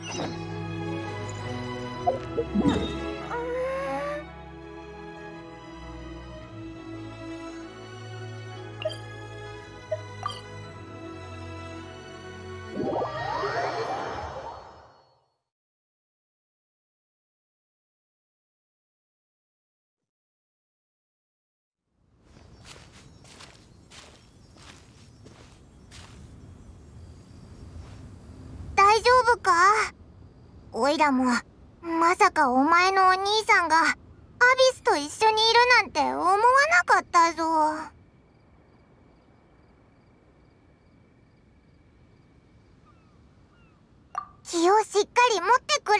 大丈夫か？おいらもまさかお前のお兄さんがアビスと一緒にいるなんて思わなかったぞ。気をしっかり持ってくれよ。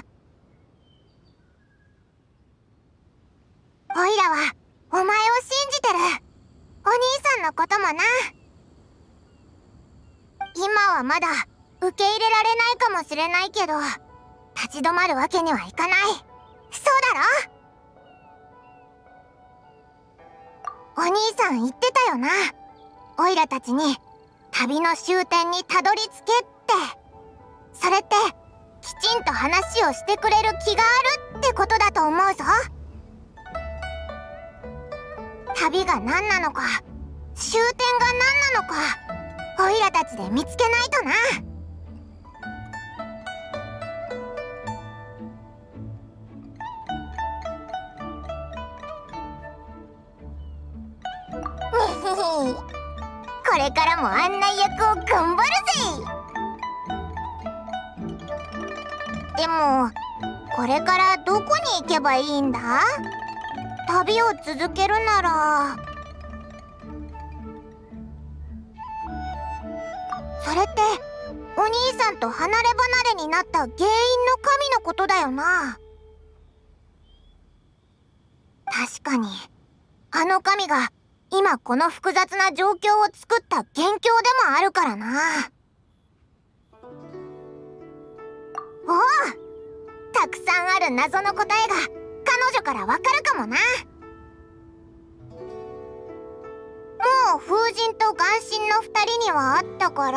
おいらはお前を信じてる。お兄さんのこともな。今はまだ受け入れられないかもしれないけど、立ち止まるわけにはいかない。そうだろ？お兄さん言ってたよな。おいらたちに旅の終点にたどり着けって。それってきちんと話をしてくれる気があるってことだと思うぞ。旅が何なのか、終点が何なのか、おいらたちで見つけないとな。これからも案内役を頑張るぜ。でもこれからどこに行けばいいんだ？旅を続けるなら。それってお兄さんと離れ離れになった原因の神のことだよな。確かにあの神が今この複雑な状況を作った元凶でもあるからな。おお、たくさんある謎の答えが彼女からわかるかもな。もう風神と眼神の2人にはあったから、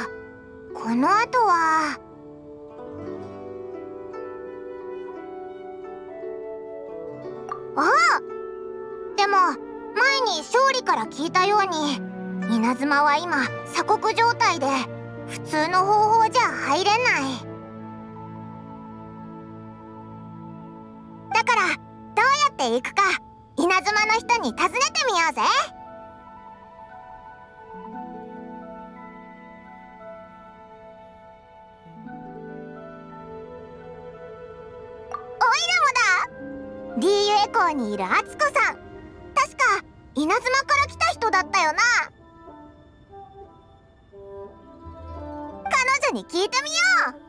この後はでも前に勝利から聞いたように、稲妻は今鎖国状態で普通の方法じゃ入れない。だからどうやって行くか稲妻の人に尋ねてみようぜ。おいらもだ。リーユエコーにいるアツコさん、確か稲妻から来た人だったよな。彼女に聞いてみよう。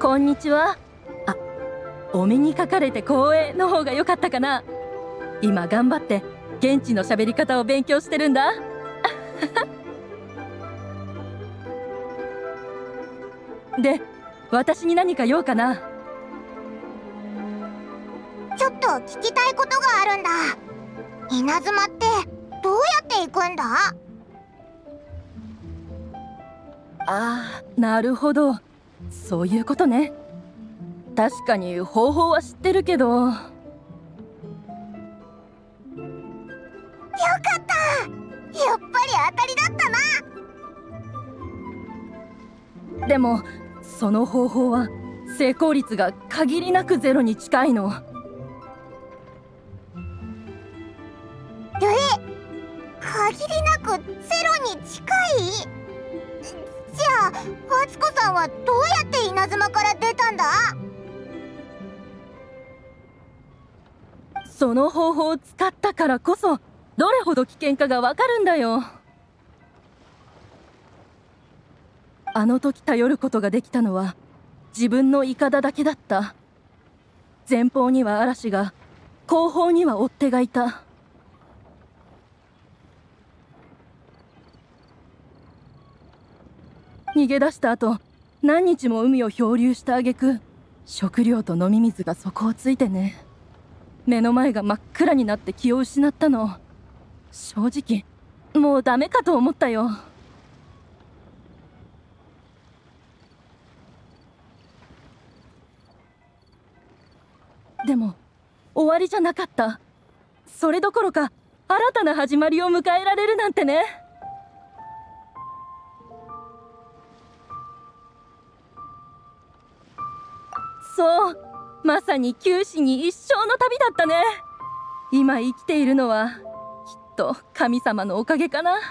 こんにちは。あ、お目にかかれて光栄の方が良かったかな。今頑張って現地の喋り方を勉強してるんだ。で、私に何か用かな。 ちょっと聞きたいことがあるんだ。稲妻ってどうやって行くんだ？ ああ、なるほど。そういうことね。確かに方法は知ってるけど。よかった、やっぱり当たりだったな。でもその方法は成功率が限りなくゼロに近いの。 限りなくゼロに近い？じゃあ敦子さんはどうやって稲妻から出たんだ？ その方法を使ったからこそどれほど危険かがわかるんだよ。あの時頼ることができたのは自分のイカダだけだった。前方には嵐が、後方には追っ手がいた。逃げ出した後、何日も海を漂流した挙句、食料と飲み水が底をついてね。目の前が真っ暗になって気を失ったの。正直もうダメかと思ったよ。でも終わりじゃなかった。それどころか新たな始まりを迎えられるなんてね。そう、まさに九死に一生の旅だったね。今生きているのはきっと神様のおかげかな。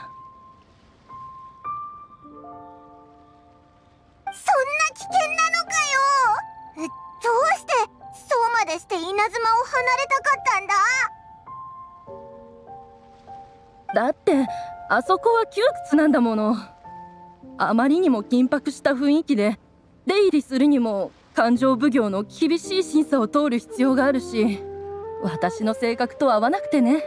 そんな危険なのかよ。どうしてそうまでして稲妻を離れたかったんだ？ だってあそこは窮屈なんだもの。あまりにも緊迫した雰囲気で出入りするにも勘定奉行の厳しい審査を通る必要があるし、私の性格と合わなくてね。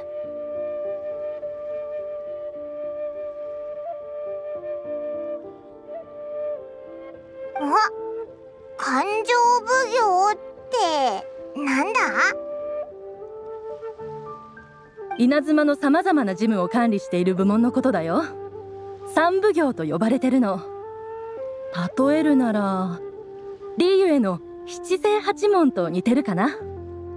勘定奉行ってなんだ？ 稲妻のさまざまな事務を管理している部門のことだよ。三奉行と呼ばれてるの。例えるならリーユエの七星八門と似てるかな。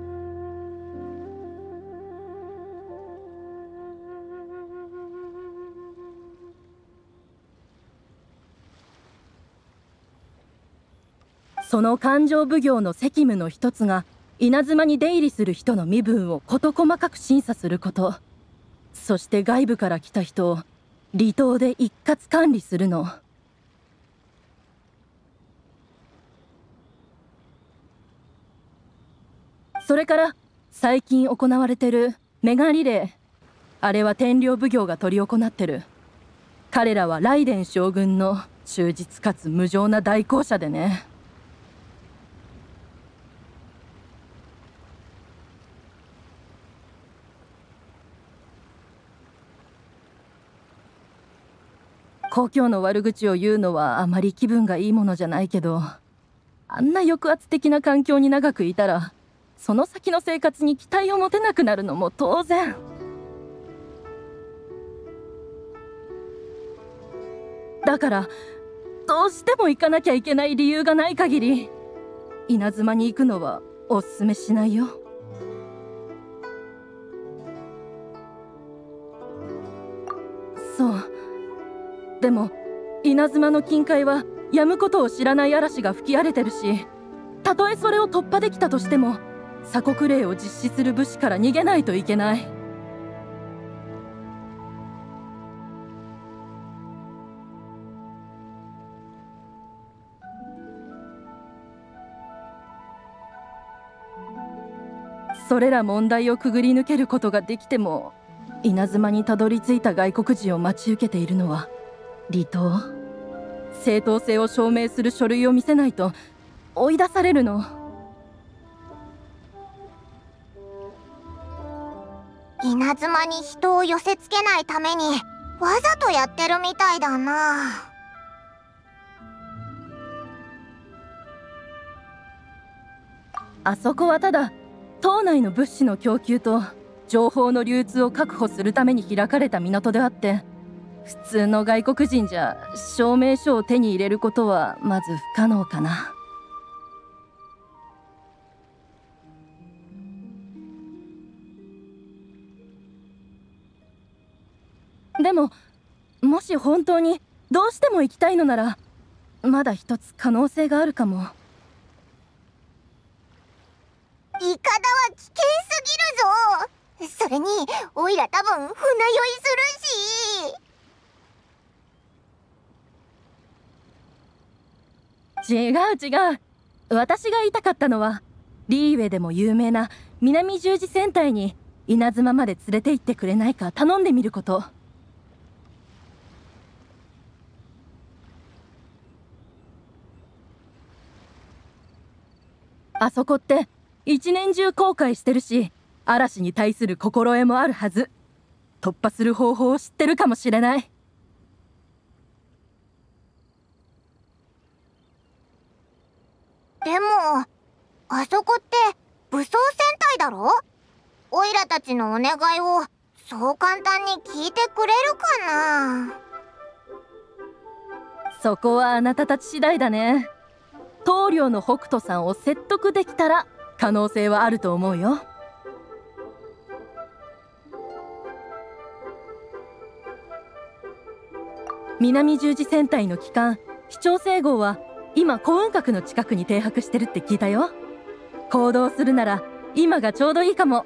その勘定奉行の責務の一つが稲妻に出入りする人の身分を事細かく審査すること。そして外部から来た人を離島で一括管理するの。それから最近行われてるメガリレー、あれは天領奉行が執り行ってる。彼らは雷電将軍の忠実かつ無情な代行者でね。故郷の悪口を言うのはあまり気分がいいものじゃないけど、あんな抑圧的な環境に長くいたらその先の生活に期待を持てなくなるのも当然。だからどうしても行かなきゃいけない理由がない限り稲妻に行くのはおすすめしないよ。そう。でも稲妻の近海は止むことを知らない嵐が吹き荒れてるし、たとえそれを突破できたとしても鎖国令を実施する武士から逃げないといけない。それら問題をくぐり抜けることができても、稲妻にたどり着いた外国人を待ち受けているのは離島。正当性を証明する書類を見せないと追い出されるの。 稲妻に人を寄せつけないためにわざとやってるみたいだな。 あそこはただ島内の物資の供給と情報の流通を確保するために開かれた港であって、普通の外国人じゃ証明書を手に入れることはまず不可能かな。でももし本当にどうしても行きたいのならまだ一つ可能性があるかも。 イカダは危険すぎるぞ。それにオイラ多分船酔いするし。 違う。私が言いたかったのはリーウェでも有名な南十字戦隊に稲妻まで連れて行ってくれないか頼んでみること。あそこって一年中航海してるし、嵐に対する心得もあるはず。突破する方法を知ってるかもしれない。 でもあそこって武装戦隊だろ。オイラたちのお願いをそう簡単に聞いてくれるかな。 そこはあなたたち次第だね。棟梁の北斗さんを説得できたら可能性はあると思うよ。南十字戦隊の旗艦市長星号は今幸運閣の近くに停泊してるって聞いたよ。行動するなら今がちょうどいいかも。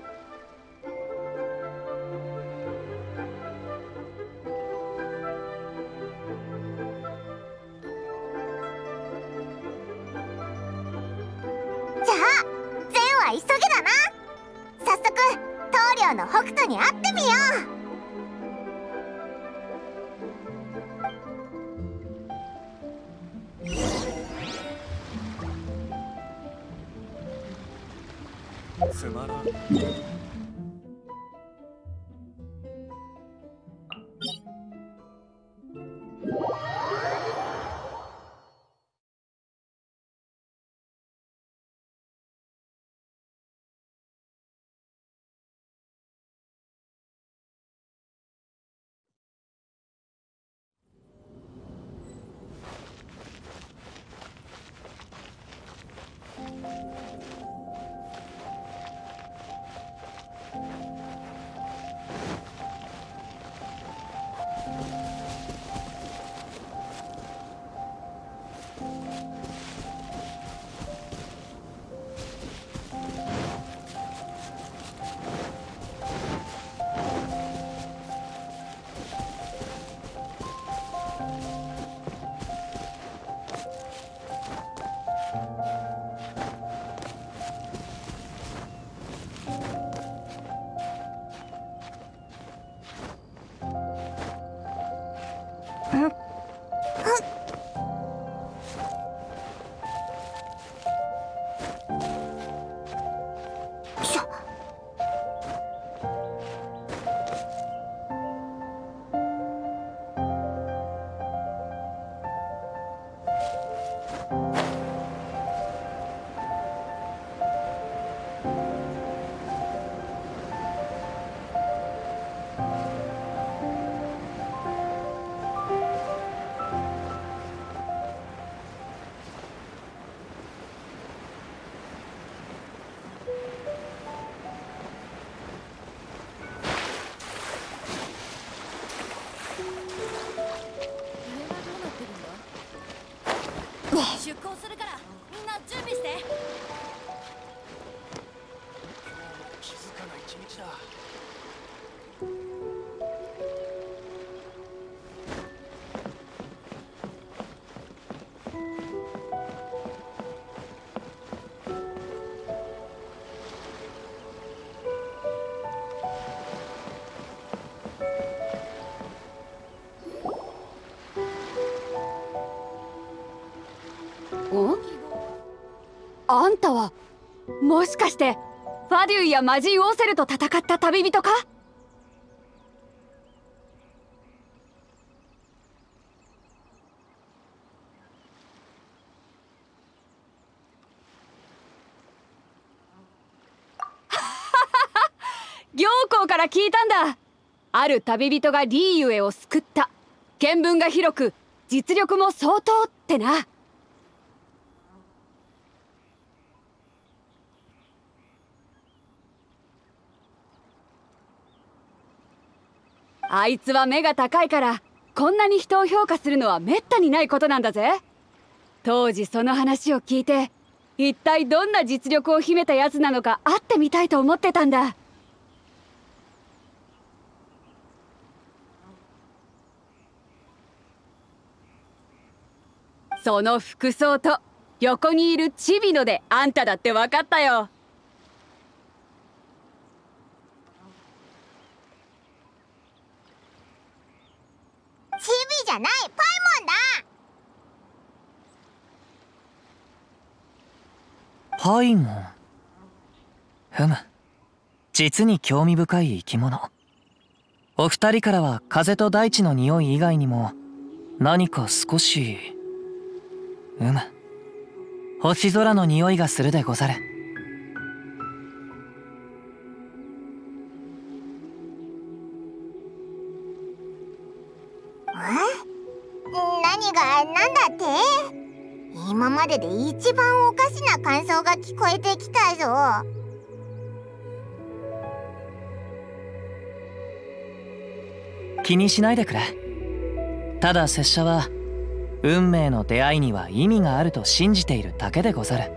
じゃあ善は急げだな。早速棟梁の北斗に会ってみよう。 つまらん。 出航するからみんな準備して。 今日も静かな一日だ。 おんたはもしかしてファデュイや魔人オーセルと戦った旅人か？行幸から聞いたんだ。ある旅人がリーユエを救った。見聞が広く実力も相当ってな。あいつは目が高いからこんなに人を評価するのはめったにないことなんだぜ。当時その話を聞いて一体どんな実力を秘めたやつなのか会ってみたいと思ってたんだ。その服装と横にいるチビノであんただって分かったよ。 チビじゃない、パイモンだ。 パイモン。ふむ、実に興味深い生き物。お二人からは風と大地の匂い以外にも何か少し星空の匂いがするでござる。 何がなんだって？今までで一番おかしな感想が聞こえてきたぞ。 気にしないでくれ。ただ拙者は運命の出会いには意味があると信じているだけでござる。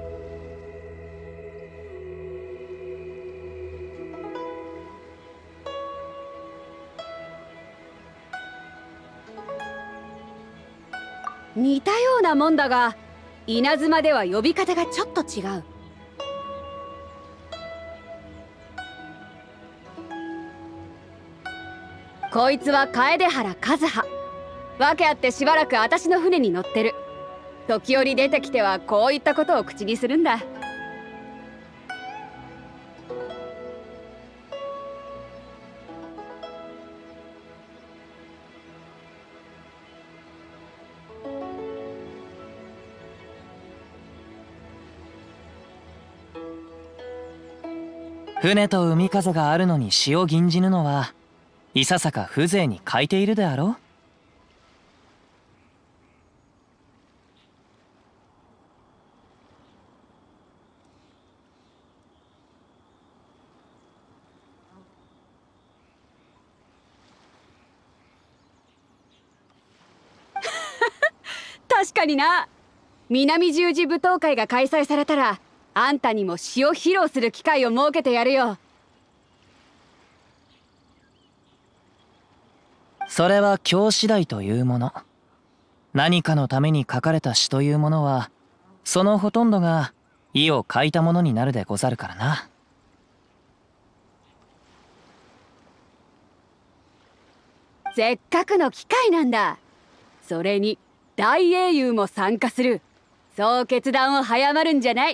似たようなもんだが稲妻では呼び方がちょっと違う。こいつは楓原和葉。訳あってしばらく私の船に乗ってる。時折出てきてはこういったことを口にするんだ。 船と海風があるのに詩を吟じぬのはいささか風情に欠いているであろう。 確かにな。南十字舞踏会が開催されたらあんたにも詩を披露する機会を設けてやるよ。 それは今日次第というもの。何かのために書かれた詩というものはそのほとんどが意を書いたものになるでござるからな。 せっかくの機会なんだ。それに大英雄も参加する。そう決断を早まるんじゃない。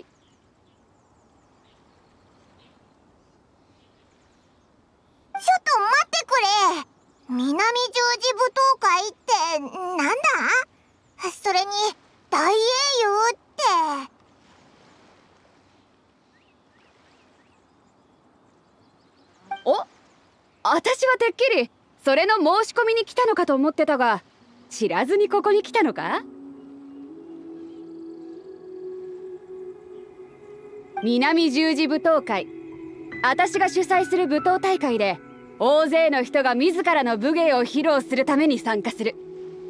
ちょっと待ってくれ。南十字舞踏会ってなんだ？それに大英雄って。 お、私はてっきりそれの申し込みに来たのかと思ってたが、知らずにここに来たのか？南十字舞踏会、私が主催する舞踏大会で大勢の人が自らの武芸を披露するために参加する。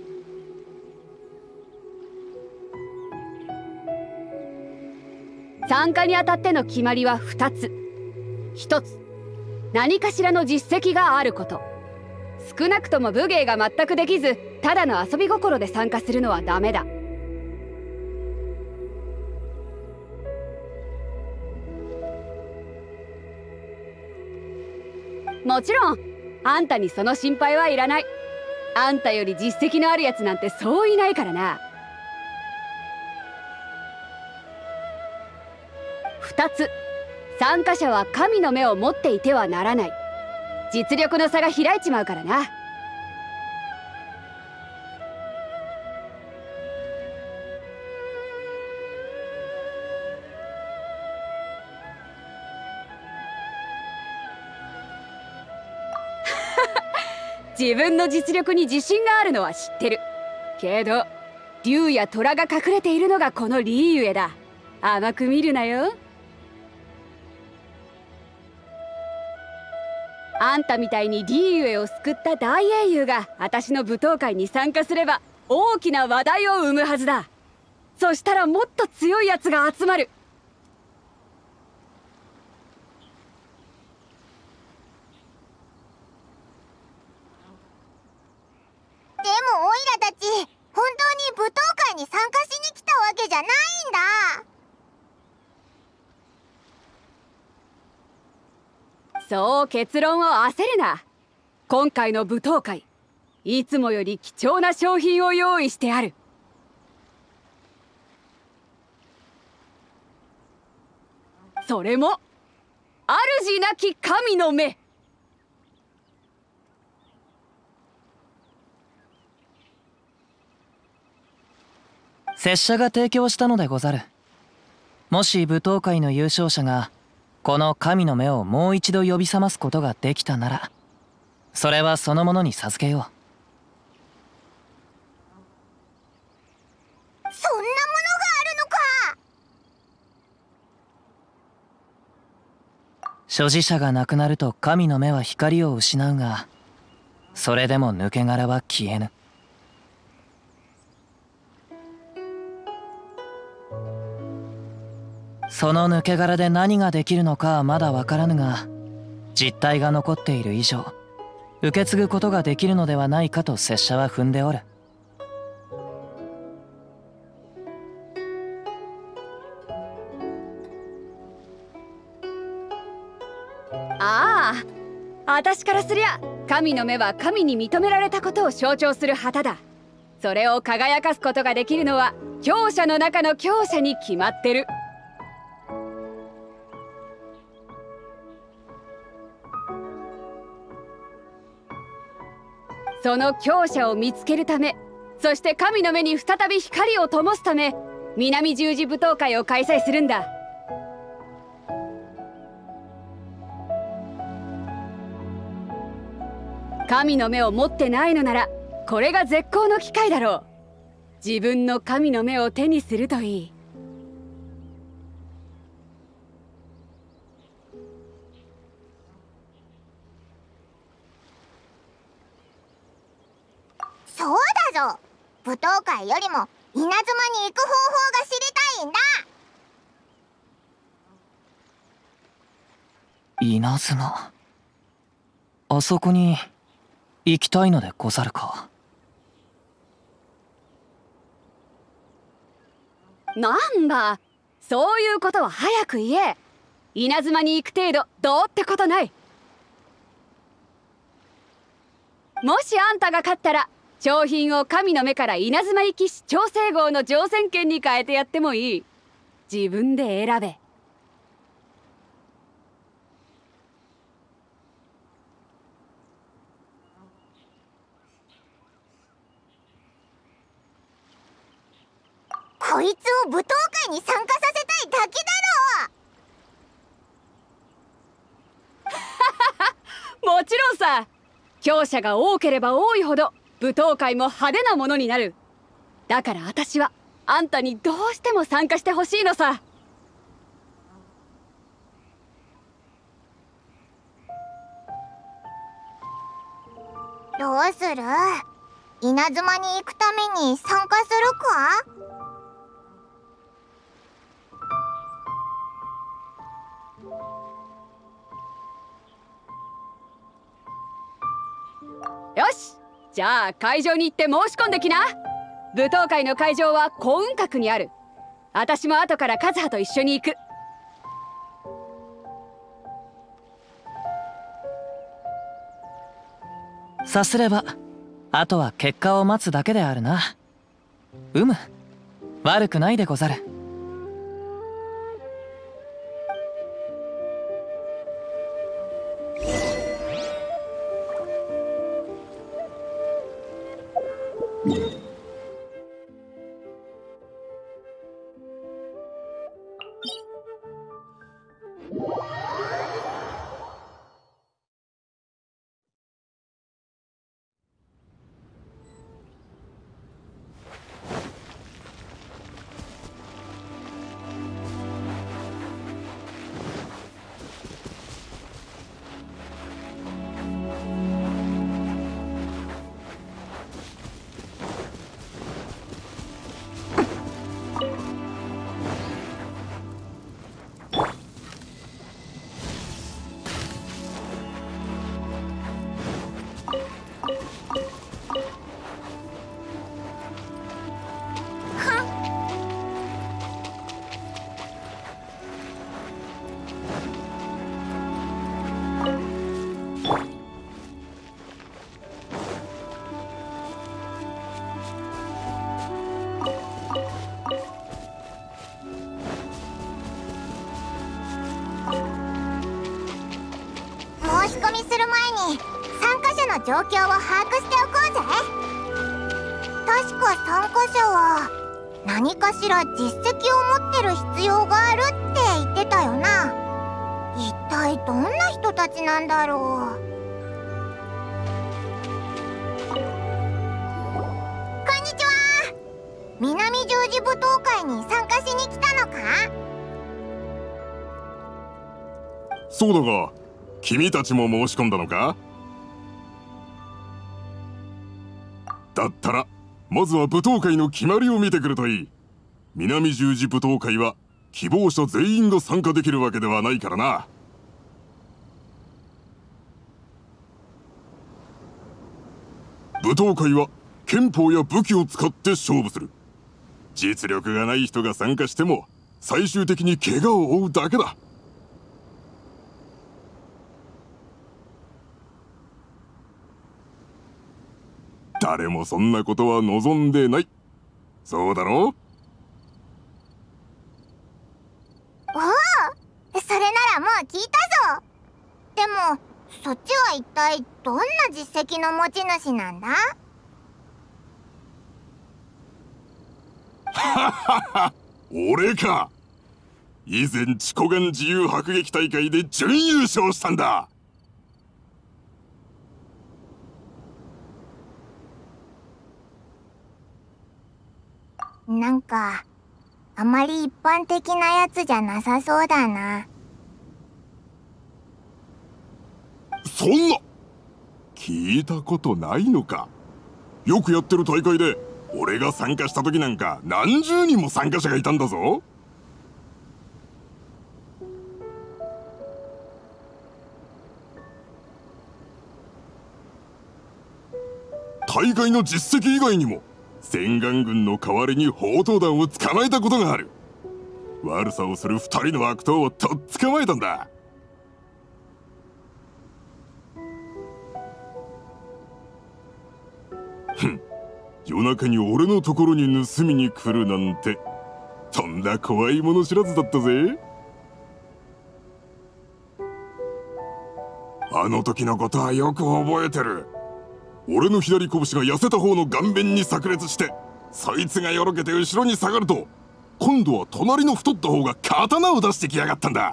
参加にあたっての決まりは2つ。1つ、何かしらの実績があること。少なくとも武芸が全くできずただの遊び心で参加するのはダメだ。もちろんあんたにその心配はいらない。あんたより実績のあるやつなんてそういないからな。 2つ。参加者は神の目を持っていてはならない。実力の差が開いちまうからな。自分の実力に自信があるのは知ってるけど、竜や虎が隠れているのがこのリーユエだ。甘く見るなよ。あんたみたいにリーユエを救った大英雄が私の舞踏会に参加すれば大きな話題を生むはずだ。そしたらもっと強いやつが集まる。 でもオイラたち本当に舞踏会に参加しに来たわけじゃないんだ。 そう結論を焦るな。今回の舞踏会、いつもより貴重な商品を用意してある。それも主なき神の目。 拙者が提供したのでござる。もし舞踏会の優勝者がこの神の目をもう一度呼び覚ますことができたなら、それはそのものに授けよそんなものがあるのか。 所持者が亡くなると神の目は光を失うが、それでも抜け殻は消えぬ。その抜け殻で何ができるのかはまだわからぬが、実体が残っている以上受け継ぐことができるのではないかと拙者は踏んでおる。 ああ、私からすりゃ神の目は神に認められたことを象徴する旗だ。それを輝かすことができるのは強者の中の強者に決まってる。その強者を見つけるため、そして神の目に再び光を灯すため、南十字舞踏会を開催するんだ。神の目を持ってないのならこれが絶好の機会だろう。自分の神の目を手にするといい。 そうだぞ。舞踏会よりも稲妻に行く方法が知りたいんだ。 稲妻、あそこに行きたいのでござるか。 なんだ、そういうことは早く言え。稲妻に行く程度どうってことない。もしあんたが勝ったら賞品を神の目から稲妻行き士調整号の乗船券に変えてやってもいい。自分で選べ。 こいつを舞踏会に参加させたいだけだろ。 もちろんさ。強者が多ければ多いほど舞踏会も派手なものになる。だから私はあんたにどうしても参加してほしいのさ。 どうする？稲妻に行くために参加するか？ よし、じゃあ会場に行って申し込んできな。舞踏会の会場は幸運閣にある。私も後から和葉と一緒に行く。 さすればあとは結果を待つだけであるな。悪くないでござる。 し込みする前に参加者の状況を把握しておこうぜ。確か参加者は何かしら実績を持ってる必要があるって言ってたよな。一体どんな人たちなんだろう。こんにちは。南十字舞踏会に参加しに来たのか？ そうだが、君たちも申し込んだのか？だったらまずは舞踏会の決まりを見てくるといい。南十字舞踏会は希望者全員が参加できるわけではないからな。舞踏会は拳法や武器を使って勝負する。実力がない人が参加しても最終的に怪我を負うだけだ。誰もそんなことは望んでない。そうだろう？ おお、それならもう聞いたぞ。でもそっちは一体どんな実績の持ち主なんだ？ ははは、俺か。以前チコガン自由迫撃大会で準優勝したんだ。 なんかあまり一般的なやつじゃなさそうだな。 そんな聞いたことないのか。よくやってる大会で俺が参加した時なんか何十人も参加者がいたんだぞ。大会の実績以外にも千眼軍の代わりに砲刀団を捕まえたことがある。悪さをする二人の悪党をとっ捕まえたんだ。ふん、夜中に俺のところに盗みに来るなんてとんだ怖いもの知らずだったぜ。あの時のことはよく覚えてる。俺の左拳が痩せた方の顔面に炸裂して、そいつがよろけて後ろに下がると、今度は隣の太った方が刀を出してきやがったんだ。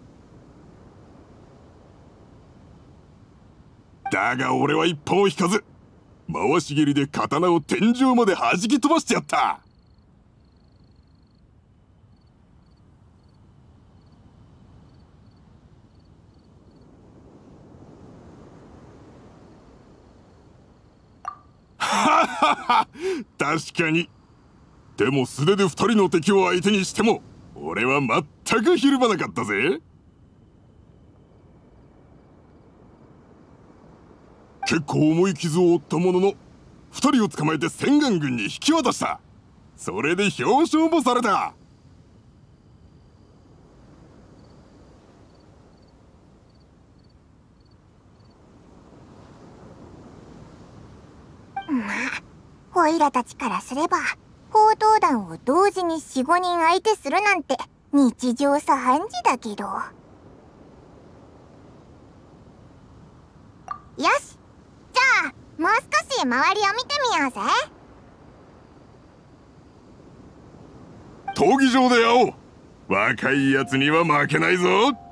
だが俺は一歩も引かず、回し蹴りで刀を天井まで弾き飛ばしてやった。ははは、確かに。でも素手で二人の敵を相手にしても俺は全くひるまなかったぜ。結構重い傷を負ったものの二人を捕まえて千眼軍に引き渡した。それで表彰もされた。 まあオイラたちからすれば砲刀団を同時に 4,5 人相手するなんて日常茶飯事だけど。よし、じゃあもう少し周りを見てみようぜ。 闘技場で会おう。若いやつには負けないぞ。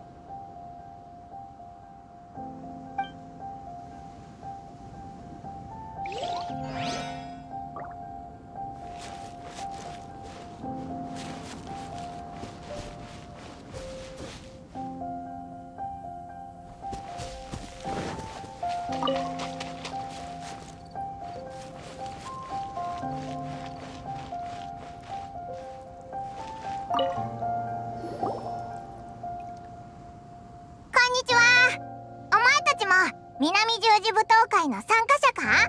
南十字舞踏会の参加者か？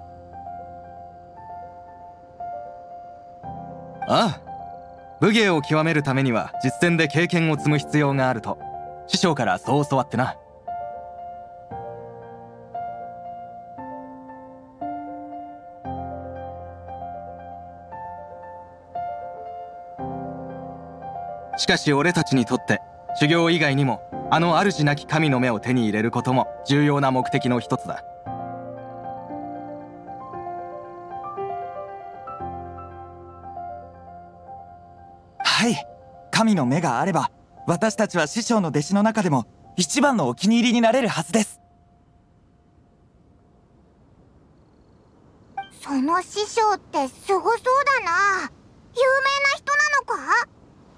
ああ、武芸を極めるためには実戦で経験を積む必要があると師匠からそう教わってな。しかし俺たちにとって修行以外にもあの主なき神の目を手に入れることも重要な目的の一つだ。 はい、神の目があれば私たちは師匠の弟子の中でも一番のお気に入りになれるはずです。 その師匠ってすごそうだな。有名な人なのか？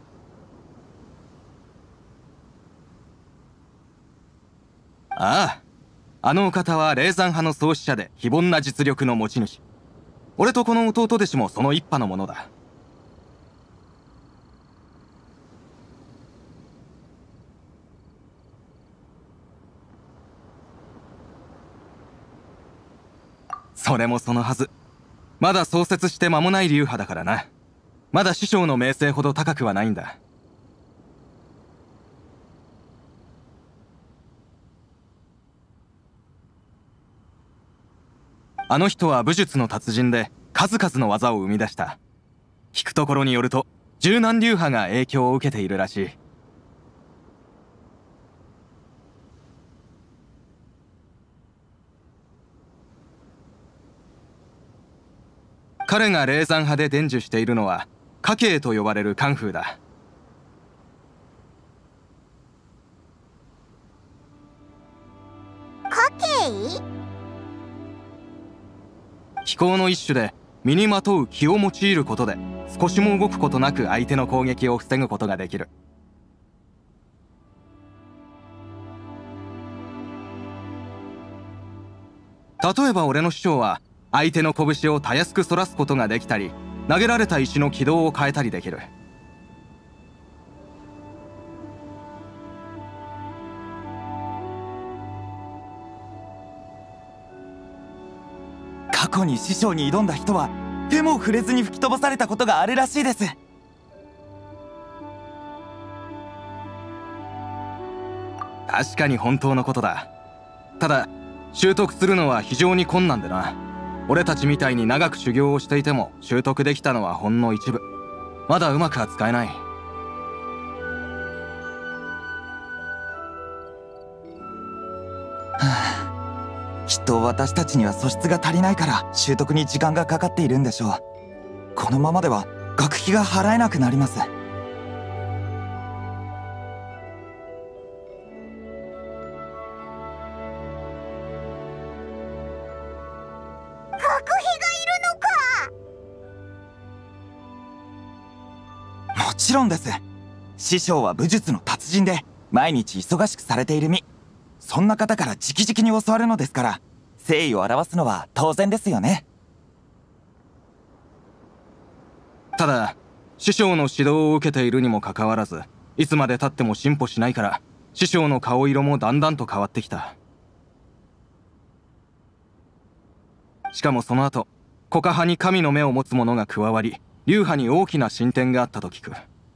ああ、あのお方は霊山派の創始者で非凡な実力の持ち主。俺とこの弟弟子もその一派のものだ。それもそのはず。まだ創設して間もない流派だからな。まだ師匠の名声ほど高くはないんだ。あの人は武術の達人で数々の技を生み出した。聞くところによると十何流派が影響を受けているらしい。彼が霊山派で伝授しているのは家系と呼ばれるカンフーだ。 家系？ 気功の一種で身にまとう気を用いることで少しも動くことなく相手の攻撃を防ぐことができる。例えば俺の師匠は相手の拳をたやすく反らすことができたり、投げられた石の軌道を変えたりできる。 過去に師匠に挑んだ人は手も触れずに吹き飛ばされたことがあるらしいです。 確かに本当のことだ。ただ習得するのは非常に困難でな。俺たちみたいに長く修行をしていても習得できたのはほんの一部。まだうまくは使えない。 きっと私たちには素質が足りないから習得に時間がかかっているんでしょう。このままでは学費が払えなくなります。学費がいるのか？もちろんです。師匠は武術の達人で毎日忙しくされている身。そんな方から直々に教わるのですから誠意を表すのは当然ですよね。 ただ師匠の指導を受けているにもかかわらずいつまでたっても進歩しないから師匠の顔色もだんだんと変わってきた。しかもその後コカ派に神の目を持つ者が加わり流派に大きな進展があったと聞く。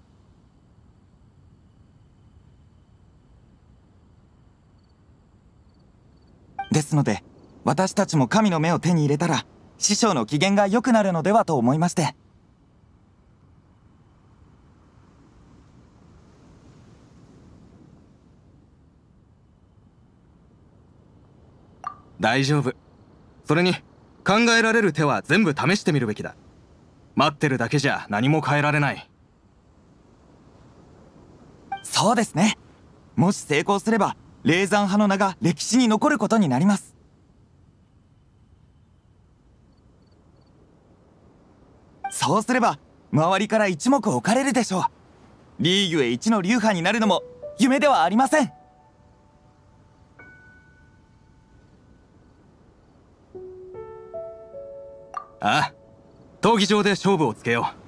ですので私たちも神の目を手に入れたら師匠の機嫌が良くなるのではと思いまして。 大丈夫。それに考えられる手は全部試してみるべきだ。待ってるだけじゃ何も変えられない。 そうですね。もし成功すれば霊山派の名が歴史に残ることになります。そうすれば周りから一目置かれるでしょう。リーグへ一の流派になるのも夢ではありません。 ああ、闘技場で勝負をつけよう。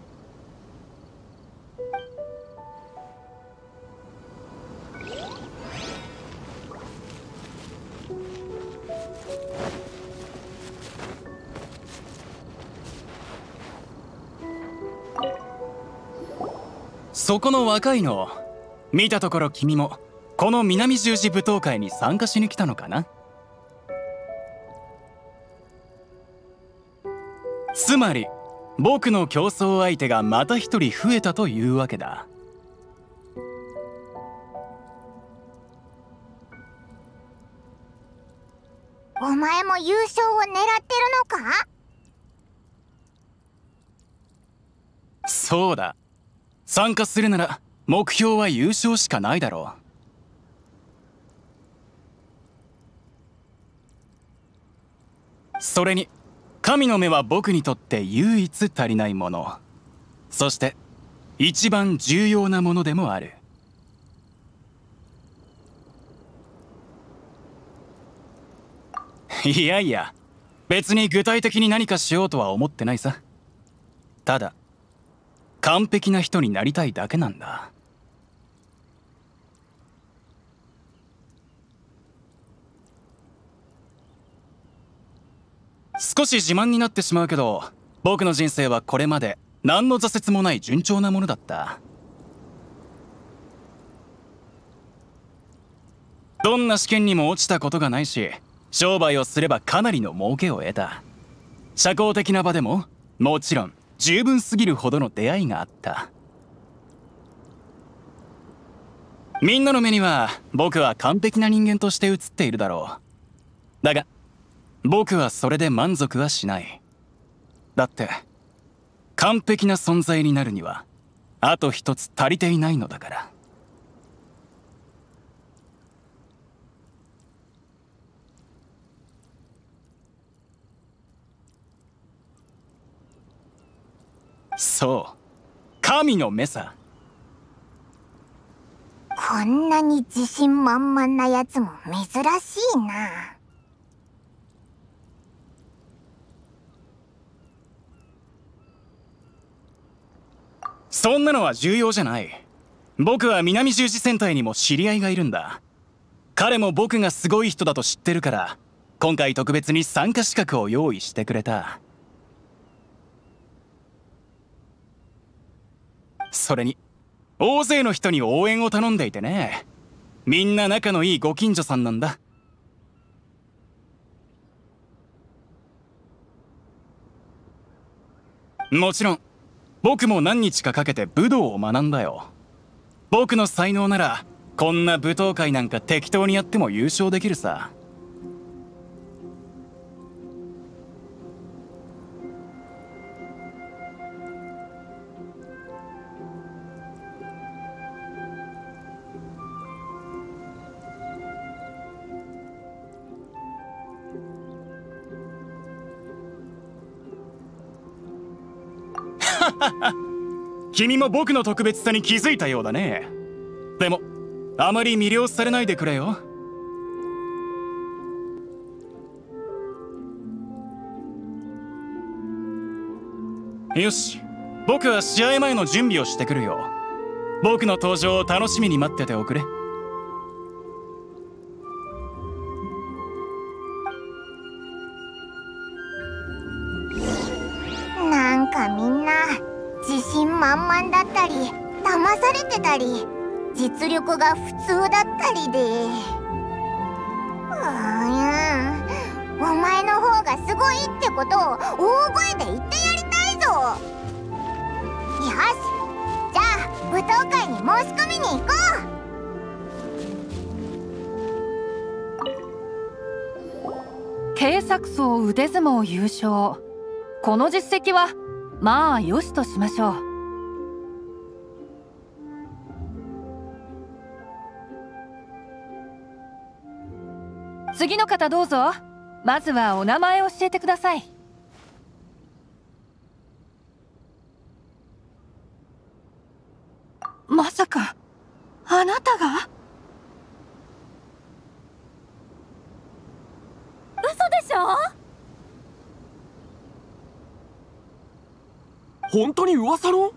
そこの若いの見たところ君もこの南十字舞踏会に参加しに来たのかな。つまり僕の競争相手がまた一人増えたというわけだ。 お前も優勝を狙ってるのか？ そうだ。参加するなら目標は優勝しかないだろう。それに神の目は僕にとって唯一足りないもの、そして一番重要なものでもある。いやいや、別に具体的に何かしようとは思ってないさ。ただ完璧な人になりたいだけなんだ。少し自慢になってしまうけど、僕の人生はこれまで何の挫折もない順調なものだった。どんな試験にも落ちたことがないし、商売をすればかなりの儲けを得た。社交的な場でももちろん十分すぎるほどの出会いがあった。みんなの目には僕は完璧な人間として映っているだろう。だが僕はそれで満足はしない。だって完璧な存在になるにはあと一つ足りていないのだから。そう、神の目さ。 こんなに自信満々なやつも珍しいな。 そんなのは重要じゃない。僕は南十字戦隊にも知り合いがいるんだ。彼も僕がすごい人だと知ってるから、今回特別に参加資格を用意してくれた。それに大勢の人に応援を頼んでいてね。みんな仲のいいご近所さんなんだ。もちろん僕も何日かかけて武道を学んだよ。僕の才能ならこんな舞踏会なんか適当にやっても優勝できるさ。君も僕の特別さに気づいたようだね。でもあまり魅了されないでくれよ。よし、僕は試合前の準備をしてくるよ。僕の登場を楽しみに待ってておくれ。 なんかみんな自信満々だったり騙されてたり実力が普通だったりで、お前の方がすごいってことを大声で言ってやりたいぞ。よし、じゃあ舞踏会に申し込みに行こう。警察層腕相撲優勝、この実績はまあよしとしましょう。次の方どうぞ。まずはお名前を教えてください。まさかあなたが？ 嘘でしょ？ 本当に噂の？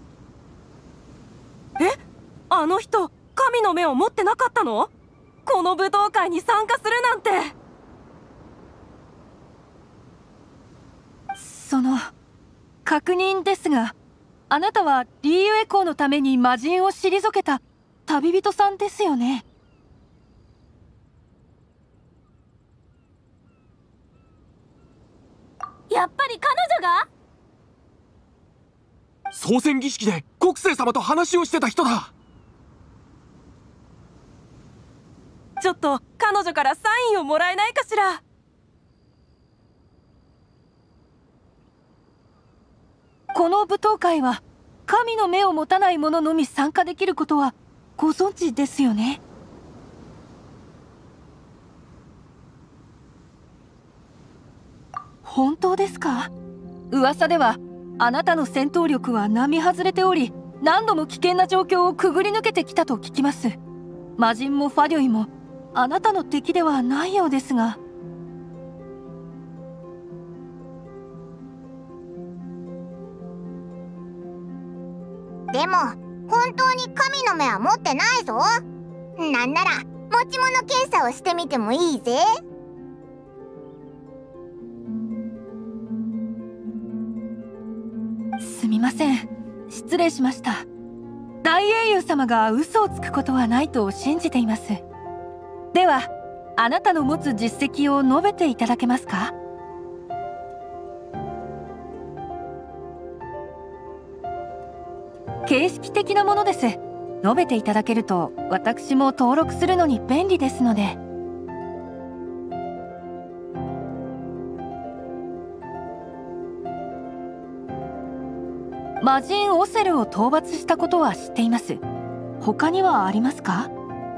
あの人神の目を持ってなかったの？この武道会に参加するなんて。その確認ですが、あなたはリーユエコーのために魔人を退けた旅人さんですよね？ やっぱり彼女が？ 操船儀式で国政様と話をしてた人だ。 ちょっと彼女からサインをもらえないかしら？ この舞踏会は神の目を持たない者のみ参加できることはご存知ですよね？本当ですか？噂ではあなたの戦闘力は並外れており、何度も危険な状況をくぐり抜けてきたと聞きます。魔人もファリョイもあなたの敵ではないようですが。 でも本当に神の目は持ってないぞ。なんなら持ち物検査をしてみてもいいぜ。 すみません、失礼しました。大英雄様が嘘をつくことはないと信じています。ではあなたの持つ実績を述べていただけますか？形式的なものです。述べていただけると私も登録するのに便利ですので。魔人オセルを討伐したことは知っています。他にはありますか？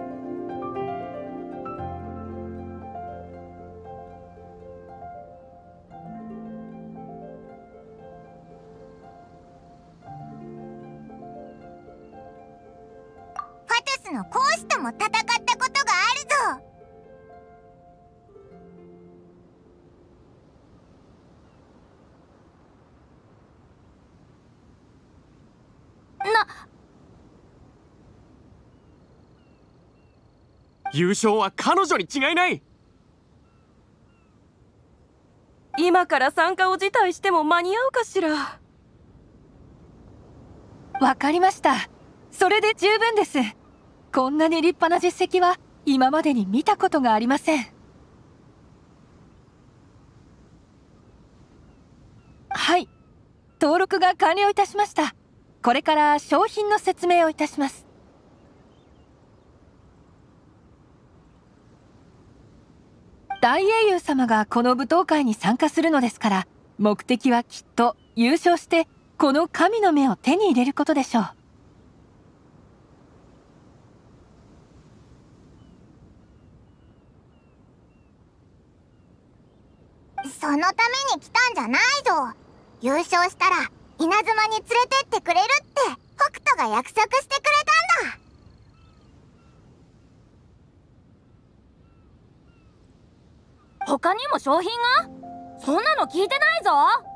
ファトゥスの講師とも戦ったことがあるぞ。 優勝は彼女に違いない。 今から参加を辞退しても間に合うかしら。 わかりました。それで十分です。こんなに立派な実績は今までに見たことがありません。はい、登録が完了いたしました。これから商品の説明をいたします。大英雄様がこの舞踏会に参加するのですから、目的はきっと優勝してこの神の目を手に入れることでしょう。 そのために来たんじゃないぞ。優勝したら稲妻に連れてってくれるって北斗が約束してくれたんだ。 他にも商品が？そんなの聞いてないぞ。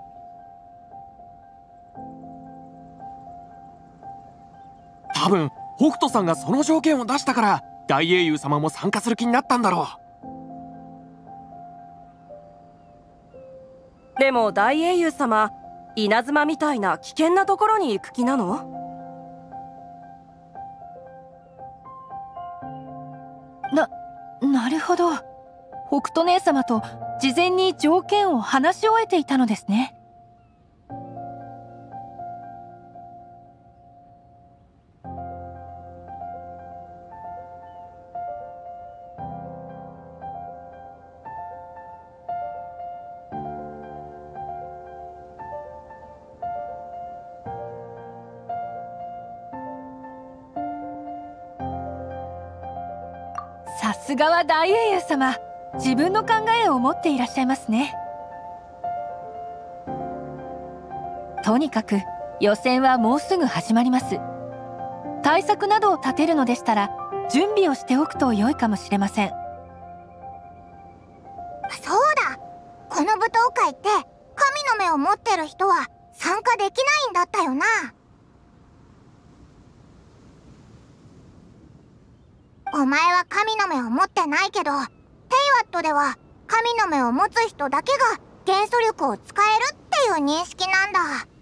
多分北斗さんがその条件を出したから大英雄様も参加する気になったんだろう。でも大英雄様、稲妻みたいな危険なところに行く気なの？ なるほど。北斗姉様と事前に条件を話し終えていたのですね。さすがは大英雄様、自分の考えを持っていらっしゃいますね。とにかく予選はもうすぐ始まります。対策などを立てるのでしたら準備をしておくと良いかもしれません。 そうだ、この舞踏会って神の目を持ってる人は参加できないんだったよな。お前は神の目を持ってないけど、テイワットでは神の目を持つ人だけが元素力を使えるっていう認識なんだ。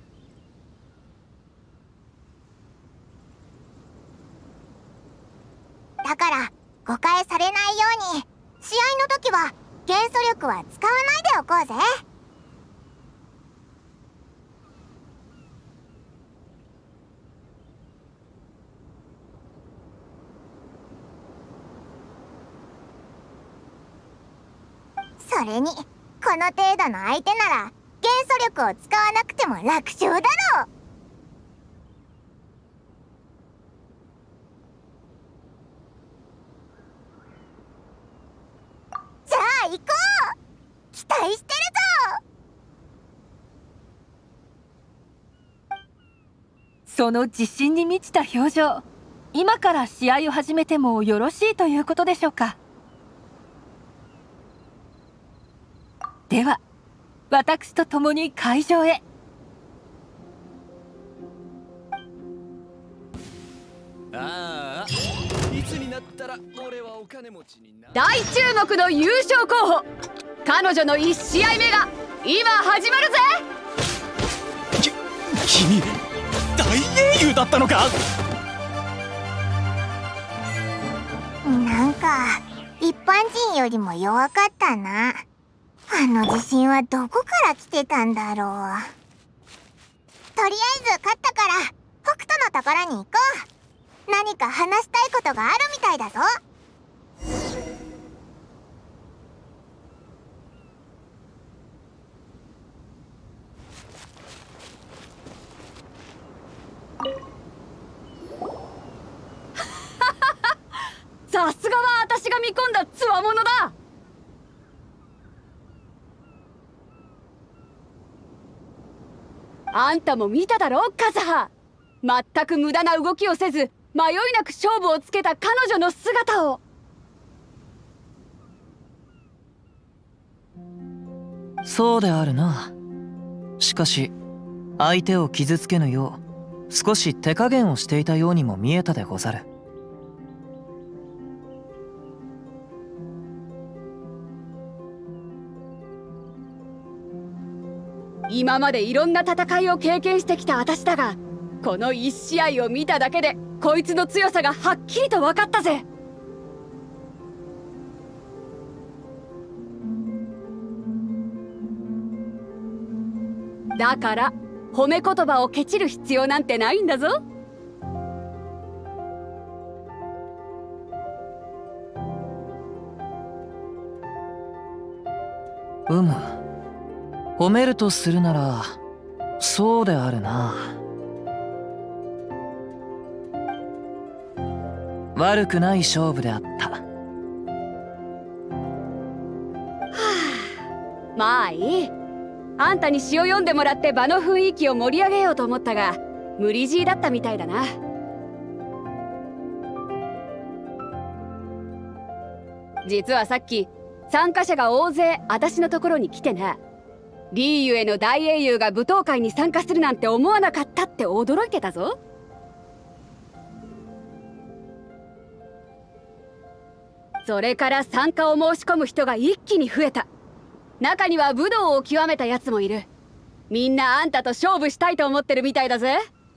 だから誤解されないように試合の時は元素力は使わないでおこうぜ。それにこの程度の相手なら元素力を使わなくても楽勝だろう。じゃあ行こう。期待してるぞ。 その自信に満ちた表情、今から試合を始めてもよろしいということでしょうか。では私と共に会場へ。 ああ、いつになったら俺はお金持ちになる。 大注目の優勝候補、彼女の1試合目が今始まるぜ。 君大英雄だったのか。 なんか一般人よりも弱かったな。あの自信はどこから来てたんだろう。とりあえず勝ったから北斗のところに行こう。何か話したいことがあるみたいだぞ。 さすがは私が見込んだつわものだ。あんたも見ただろカズハ。全く無駄な動きをせず迷いなく勝負をつけた彼女の姿を。 そうであるな。しかし相手を傷つけぬよう少し手加減をしていたようにも見えたでござる。 今までいろんな戦いを経験してきた私だが、この1試合を見ただけでこいつの強さがはっきりと分かったぜ。だから褒め言葉をケチる必要なんてないんだぞ。 褒めるとするならそうであるな。悪くない勝負であった。 まあいい。あんたに詩を読んでもらって場の雰囲気を盛り上げようと思ったが無理強いだったみたいだな。実はさっき参加者が大勢私のところに来てな、リーユへの大英雄が舞踏会に参加するなんて思わなかったって驚いてたぞ。それから参加を申し込む人が一気に増えた。中には武道を極めたやつもいる。みんなあんたと勝負したいと思ってるみたいだぜ。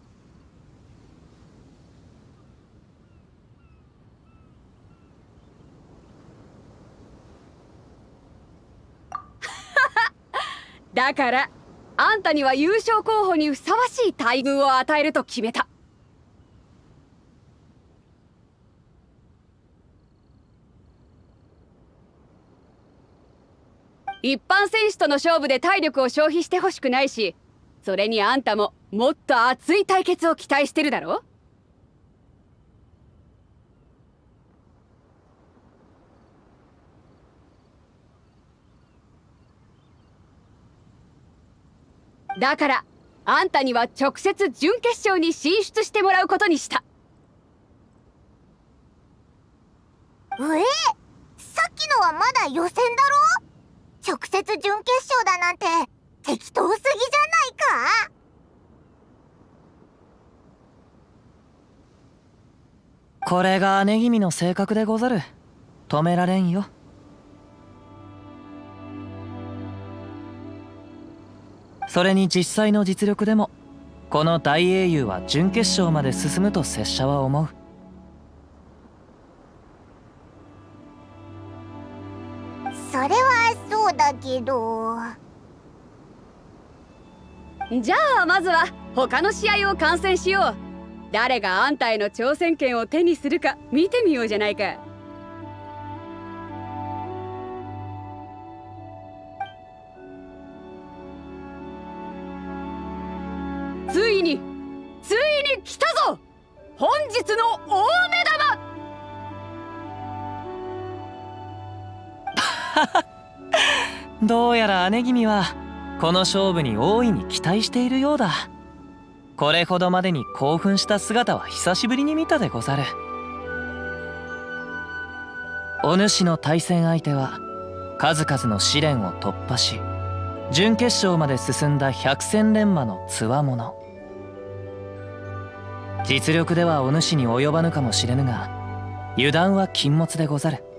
だからあんたには優勝候補にふさわしい待遇を与えると決めた。一般選手との勝負で体力を消費してほしくないし、それにあんたももっと熱い対決を期待してるだろ。だからあんたには直接準決勝に進出してもらうことにした。 さっきのはまだ予選だろ。直接準決勝だなんて適当すぎじゃないか。 これが姉君の性格でござる。止められんよ。それに実際の実力でもこの大英雄は準決勝まで進むと拙者は思う。 それはそうだけど。 じゃあまずは他の試合を観戦しよう。誰があんたへの挑戦権を手にするか見てみようじゃないか。 ついに来たぞ、本日の大目玉。 どうやら姉君はこの勝負に大いに期待しているようだ。これほどまでに興奮した姿は久しぶりに見たでござる。お主の対戦相手は数々の試練を突破し準決勝まで進んだ百戦錬磨のつわもの。実力ではお主に及ばぬかもしれぬが油断は禁物でござる。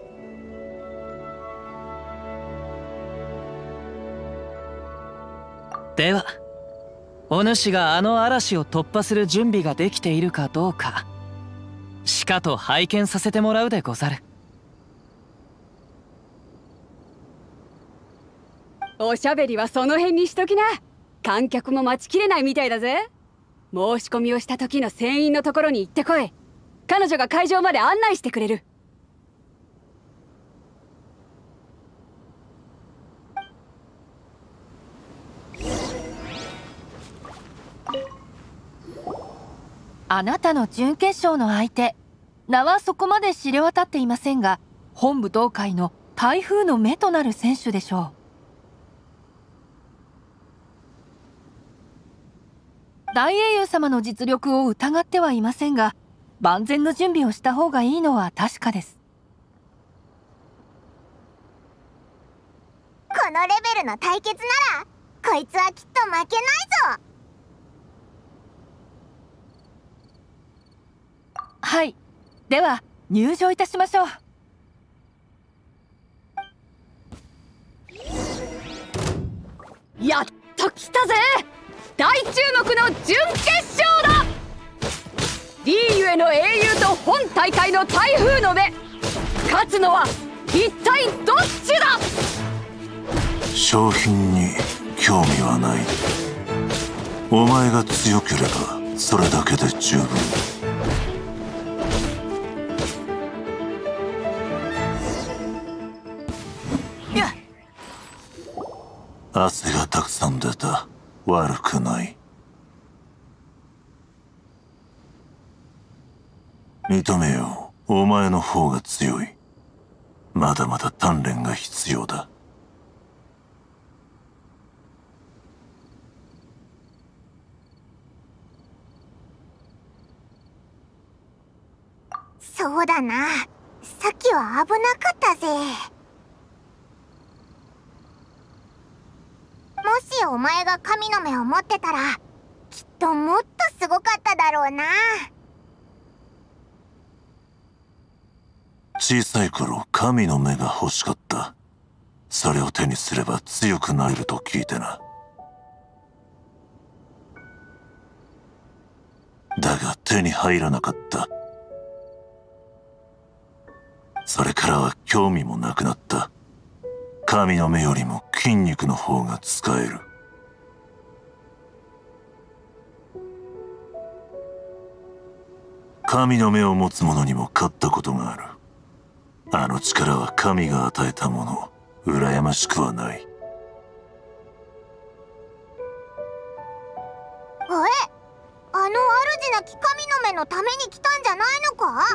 ではお主があの嵐を突破する準備ができているかどうかしかと拝見させてもらうでござる。 おしゃべりはその辺にしときな。観客も待ちきれないみたいだぜ。申し込みをした時の船員のところに行ってこい。彼女が会場まで案内してくれる。 あなたの準決勝の相手、名はそこまで知れ渡っていませんが、本武道会の台風の目となる選手でしょう。大英雄様の実力を疑ってはいませんが、万全の準備をした方がいいのは確かです。 このレベルの対決ならこいつはきっと負けないぞ。 はい、では入場いたしましょう。 やっと来たぜ。大注目の準決勝だ。リーユへの英雄と本大会の台風の目、勝つのは一体どっちだ。 商品に興味はない。お前が強ければそれだけで十分。汗がたくさん出た。悪くない。認めよう、お前の方が強い。まだまだ鍛錬が必要だ。 そうだな、さっきは危なかったぜ。もしお前が神の目を持ってたらきっともっとすごかっただろうな。 小さい頃神の目が欲しかった。それを手にすれば強くなれると聞いてな。だが手に入らなかった。それからは興味もなくなった。神の目よりも筋肉の方が使える。神の目を持つ者にも勝ったことがある。あの力は神が与えたもの。羨ましくはない。 おい、あの主なき神の目のために来たんじゃないのか。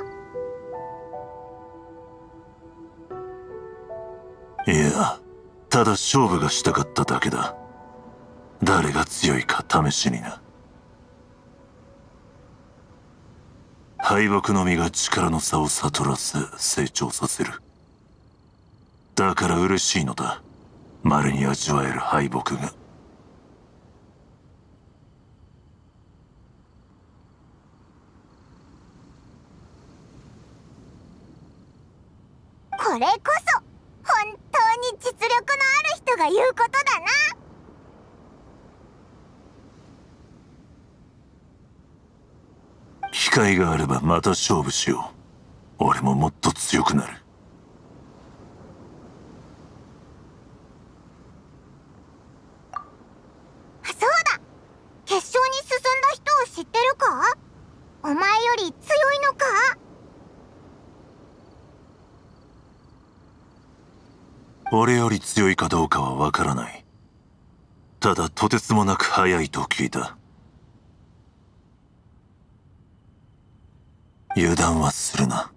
いや、ただ勝負がしたかっただけだ。誰が強いか試しにな。敗北のみが力の差を悟らせ成長させる。だから嬉しいのだ。稀に味わえる敗北が。 これこそ本当に実力のある人が言うことだな。 機会があればまた勝負しよう。俺ももっと強くなる。 そうだ、決勝に進んだ人を知ってるか。お前より強いのか。 俺より強いかどうかはわからない。ただとてつもなく速いと聞いた。 油断はするな。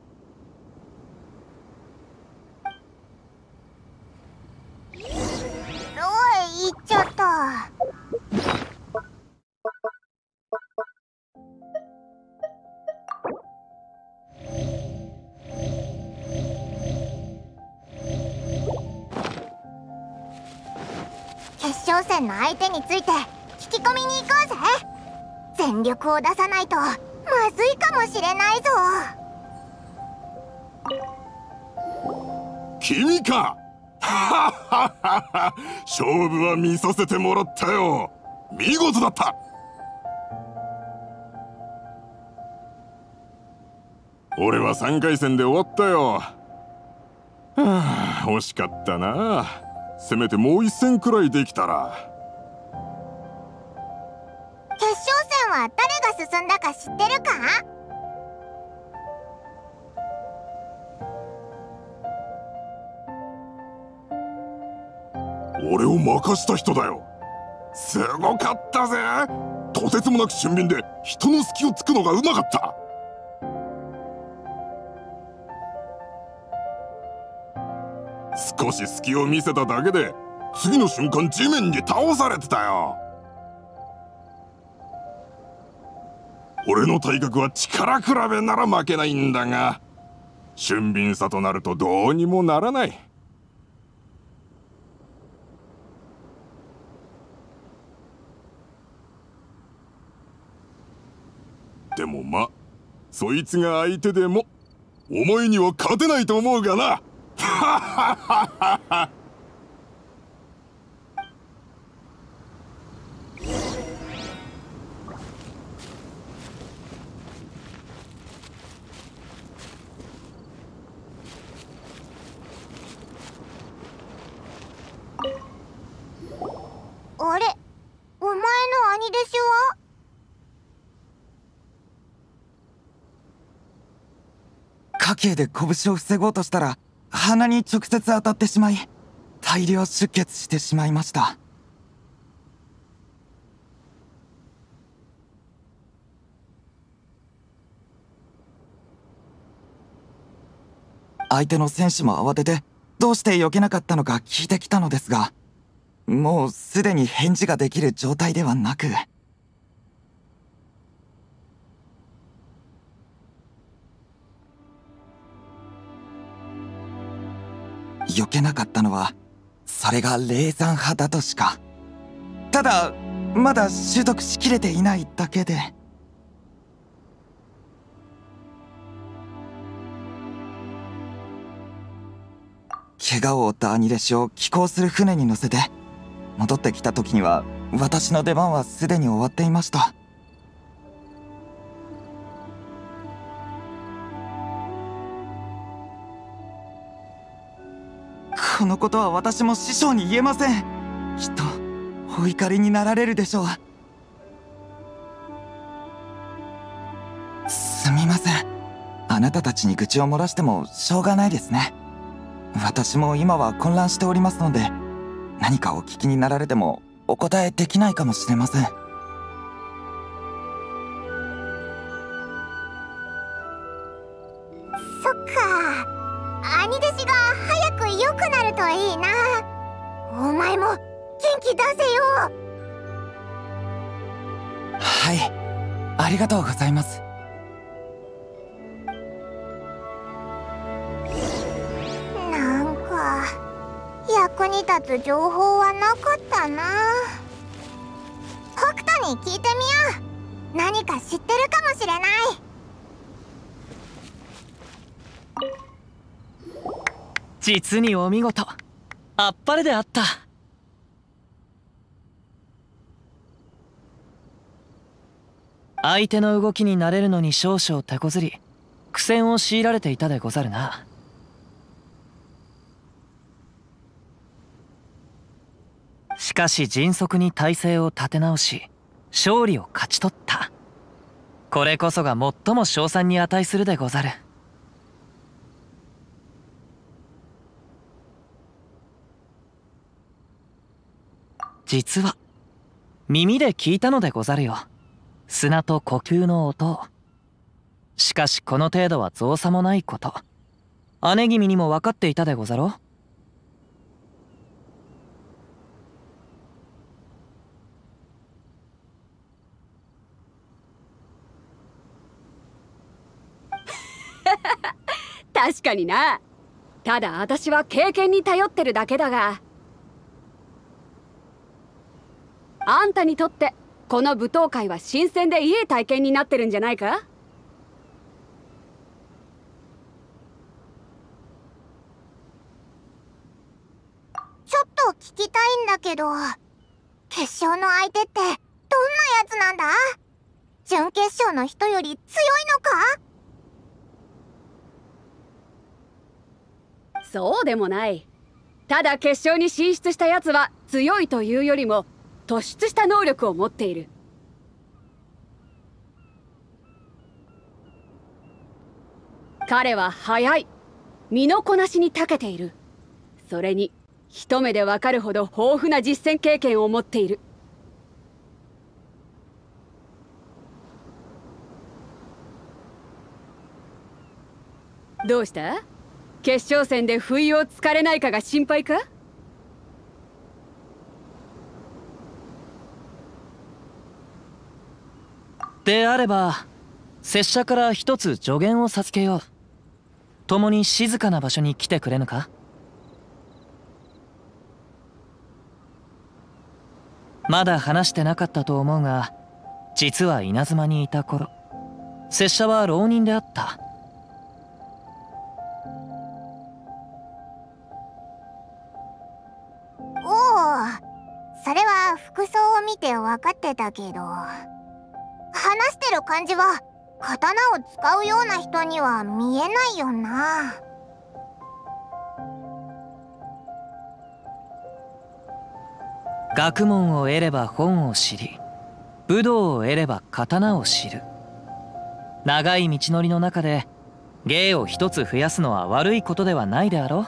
おい、行っちゃった。決勝戦の相手について聞き込みに行こうぜ。全力を出さないとまずいかもしれないぞ。 君か。はっはっはっは。勝負は見させてもらったよ。見事だった。俺は3回戦で終わったよ。はあ、惜しかったな。せめてもう一戦くらいできたら。 決勝戦は誰が進んだか知ってるか？ 俺を任した人だよ。すごかったぜ。とてつもなく俊敏で人の隙をつくのがうまかった。少し隙を見せただけで次の瞬間地面に倒されてたよ。俺の体格は力比べなら負けないんだが、俊敏さとなるとどうにもならない。でもま、そいつが相手でもお前には勝てないと思うがな。ははははは。 あれ、お前の兄弟子は？ 家計で拳を防ごうとしたら鼻に直接当たってしまい大量出血してしまいました。相手の選手も慌ててどうして避けなかったのか聞いてきたのですが、もうすでに返事ができる状態ではなく、避けなかったのはそれが霊山派だとしか。ただまだ習得しきれていないだけで。怪我を負った兄弟子を寄港する船に乗せて戻ってきた時には私の出番はすでに終わっていました。このことは私も師匠に言えません。きっとお怒りになられるでしょう。すみません。あなたたちに愚痴を漏らしてもしょうがないですね。私も今は混乱しておりますので、何かお聞きになられてもお答えできないかもしれません。 そっか、兄弟子が早く良くなるといいな。お前も元気出せよ。 はい、ありがとうございます。 なんか役に立つ情報はなかったな。北斗に聞いてみよう。何か知ってるかもしれない。 実にお見事。あっぱれであった。相手の動きに慣れるのに少々手こずり苦戦を強いられていたでござるな。しかし迅速に体勢を立て直し勝利を勝ち取った。これこそが最も称賛に値するでござる。実は耳で聞いたのでござるよ。砂と呼吸の音を。 しかしこの程度は造作もないこと。姉君にも分かっていたでござろう。 確かにな。ただ私は経験に頼ってるだけだが、あんたにとってこの舞踏会は新鮮でいい体験になってるんじゃないか？ ちょっと聞きたいんだけど、決勝の相手ってどんなやつなんだ？準決勝の人より強いのか？ そうでもない。ただ決勝に進出したやつは強いというよりも突出した能力を持っている。彼は速い、身のこなしに長けている。それに一目でわかるほど豊富な実戦経験を持っている。どうした？決勝戦で不意をつかれないかが心配か？ であれば拙者から一つ助言を授けよう。共に静かな場所に来てくれぬか？まだ話してなかったと思うが、実は稲妻にいた頃、拙者は浪人であった。 おお、それは服装を見て分かってたけど、話してる感じは刀を使うような人には見えないよな。 学問を得れば本を知り、武道を得れば刀を知る。長い道のりの中で芸を一つ増やすのは悪いことではないであろう。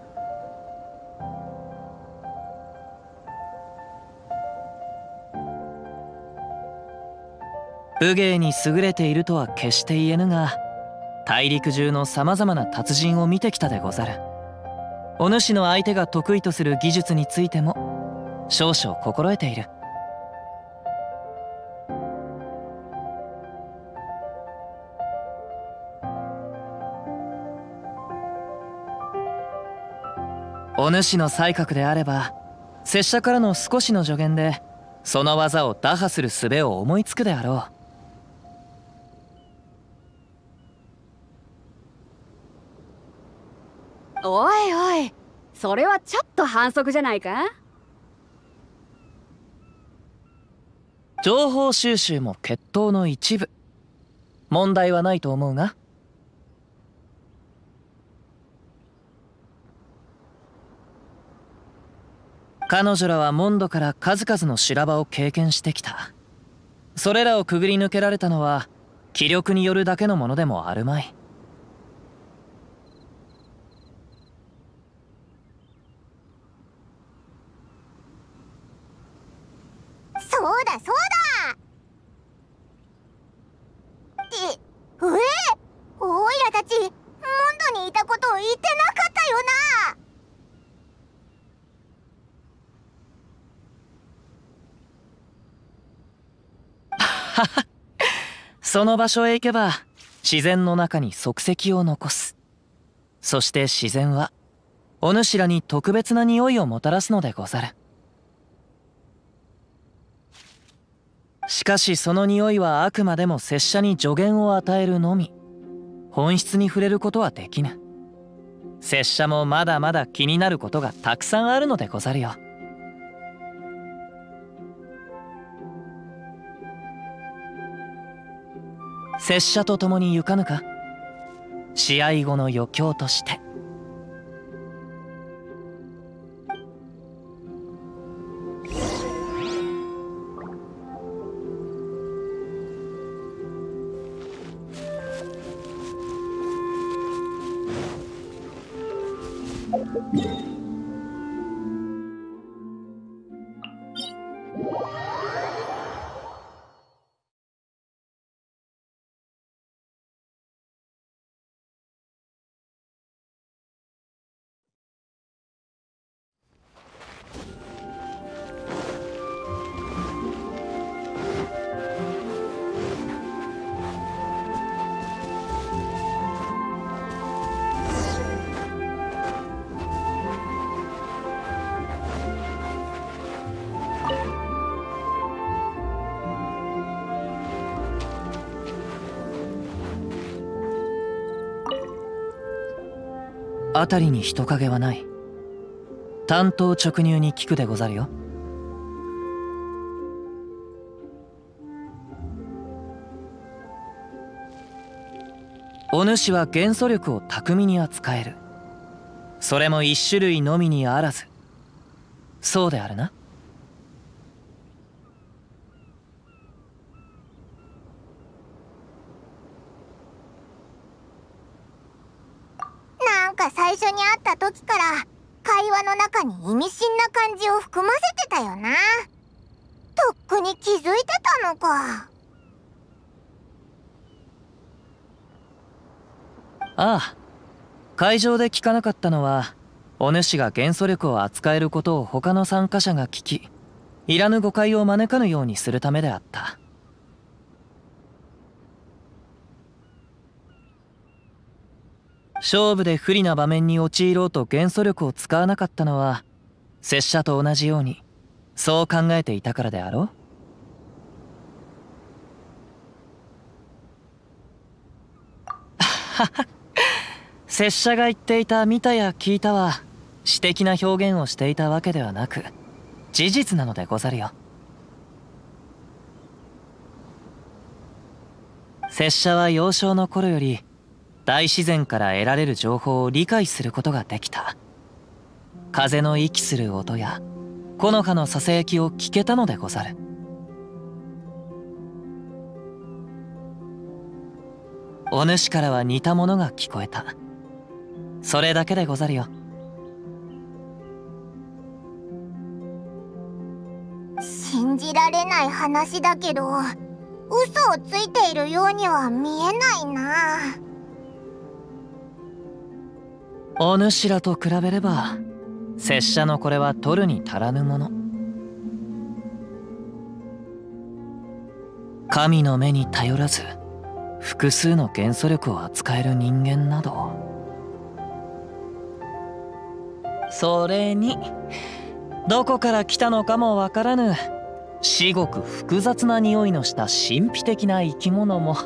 武芸に優れているとは決して言えぬが、大陸中のさまざまな達人を見てきたでござる。お主の相手が得意とする技術についても少々心得ている。お主の才覚であれば、拙者からの少しの助言でその技を打破する術を思いつくであろう。 おいおい、それはちょっと反則じゃないか？ 情報収集も決闘の一部。問題はないと思うが。彼女らはモンドから数々の修羅場を経験してきた。それらをくぐり抜けられたのは気力によるだけのものでもあるまい。 そうだそうだ。ってオイラたちモンドにいたことを言ってなかったよな。 その場所へ行けば自然の中に足跡を残す。そして自然はお主らに特別な匂いをもたらすのでござる。しかしその匂いはあくまでも拙者に助言を与えるのみ。本質に触れることはできぬ。拙者もまだまだ気になることがたくさんあるのでござるよ。拙者と共に行かぬか？試合後の余興として。 辺りに人影はない。単刀直入に聞くでござるよ。お主は元素力を巧みに扱える。それも一種類のみにあらず。そうであるな。 なんか最初に会った時から会話の中に意味深な感じを含ませてたよな。とっくに気づいてたのか。 ああ、会場で聞かなかったのは、お主が元素力を扱えることを他の参加者が聞き、いらぬ誤解を招かぬようにするためであった。勝負で不利な場面に陥ろうと元素力を使わなかったのは、拙者と同じようにそう考えていたからであろう。拙者が言っていた見たや聞いたは詩的な表現をしていたわけではなく、事実なのでござるよ。拙者は幼少の頃より大自然から得られる情報を理解することができた。風の息する音や木の葉のささやきを聞けたのでござる。お主からは似たものが聞こえた。それだけでござるよ。 信じられない話だけど、嘘をついているようには見えないな。 お主らと比べれば拙者のこれは取るに足らぬもの。神の目に頼らず複数の元素力を扱える人間など。それにどこから来たのかもわからぬ至極複雑な匂いのした神秘的な生き物も。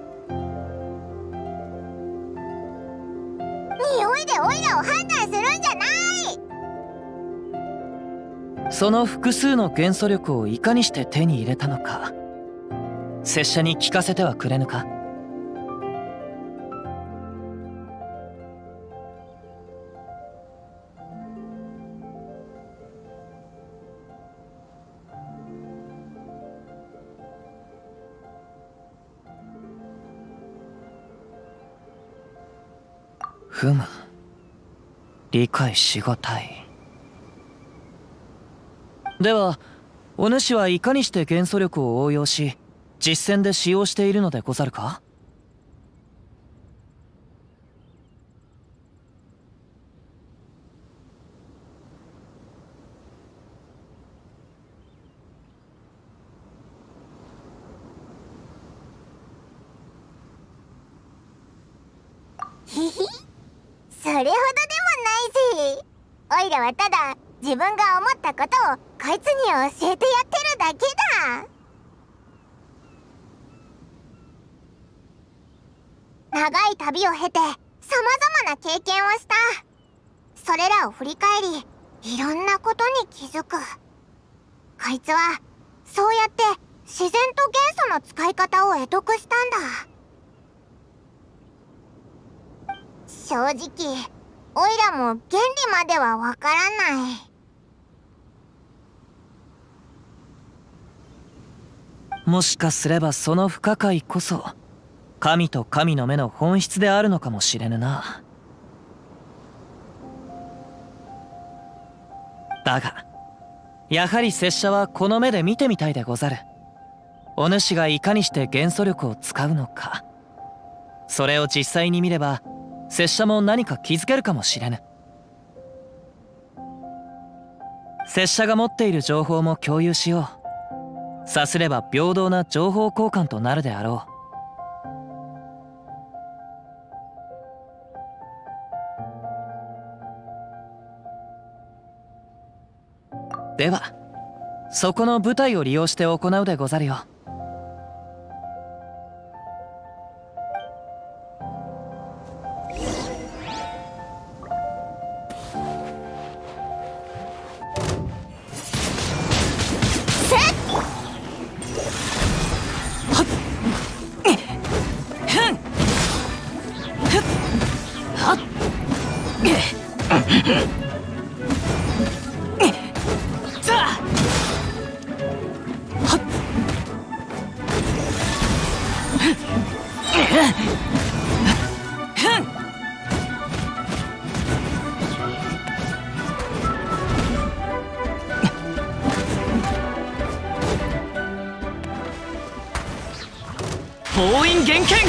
匂いでオイラを判断するんじゃない。 その複数の元素力をいかにして手に入れたのか、拙者に聞かせてはくれぬか。ふむ、理解しがたい。ではお主はいかにして元素力を応用し実戦で使用しているのでござるか。 ひひ、それほどでもないぜ。オイラはただ自分が思ったことをこいつに教えてやってるだけだ。長い旅を経てさまざまな経験をした。それらを振り返りいろんなことに気づく。こいつはそうやって自然と元素の使い方を会得したんだ。正直オイラも原理まではわからない。 もしかすればその不可解こそ神と神の目の本質であるのかもしれぬな。だがやはり拙者はこの目で見てみたいでござる。お主がいかにして元素力を使うのか、それを実際に見れば拙者も何か気づけるかもしれぬ。拙者が持っている情報も共有しよう。さすれば平等な情報交換となるであろう。ではそこの舞台を利用して行うでござるよ。 封印厳剣。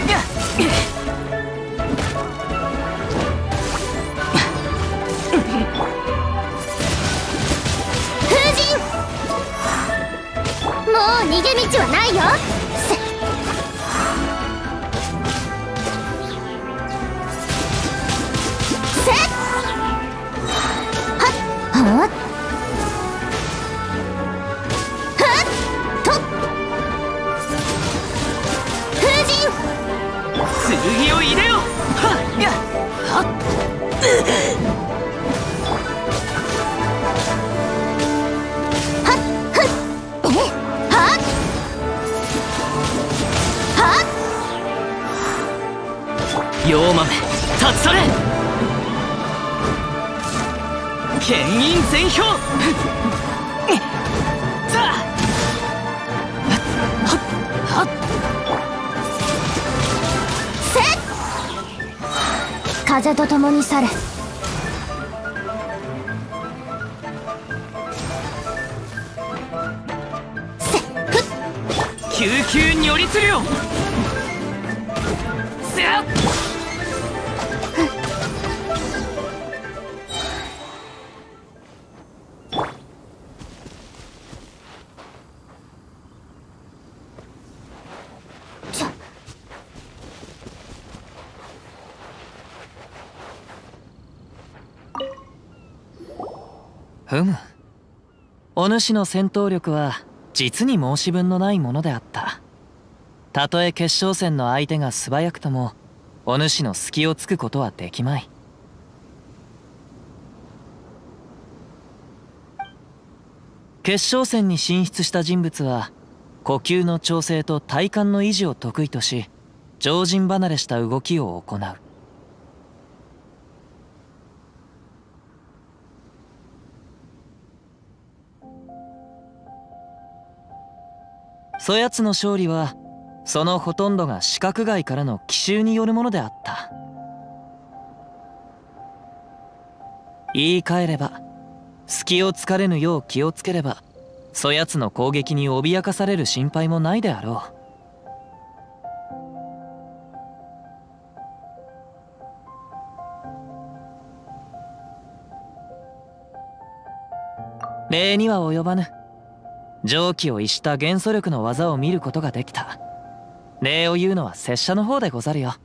封じん。もう逃げ道はないよ。せっはっはっ剣を入れよ。はっやはっはっはっはっ妖豆立ち去れ。剣印全氷。さあはっはっ風と共に去れ。 救急如律令。せっふむ。お主の戦闘力は実に申し分のないものであった。たとえ決勝戦の相手が素早くともお主の隙をつくことはできまい。決勝戦に進出した人物は呼吸の調整と体幹の維持を得意とし、常人離れした動きを行う。そやつの勝利はそのほとんどが視覚外からの奇襲によるものであった。言い換えれば、隙を突かれぬよう気をつければそやつの攻撃に脅かされる心配もないであろう。礼には及ばぬ。常軌を逸した元素力の技を見ることができた。礼を言うのは拙者の方でござるよ。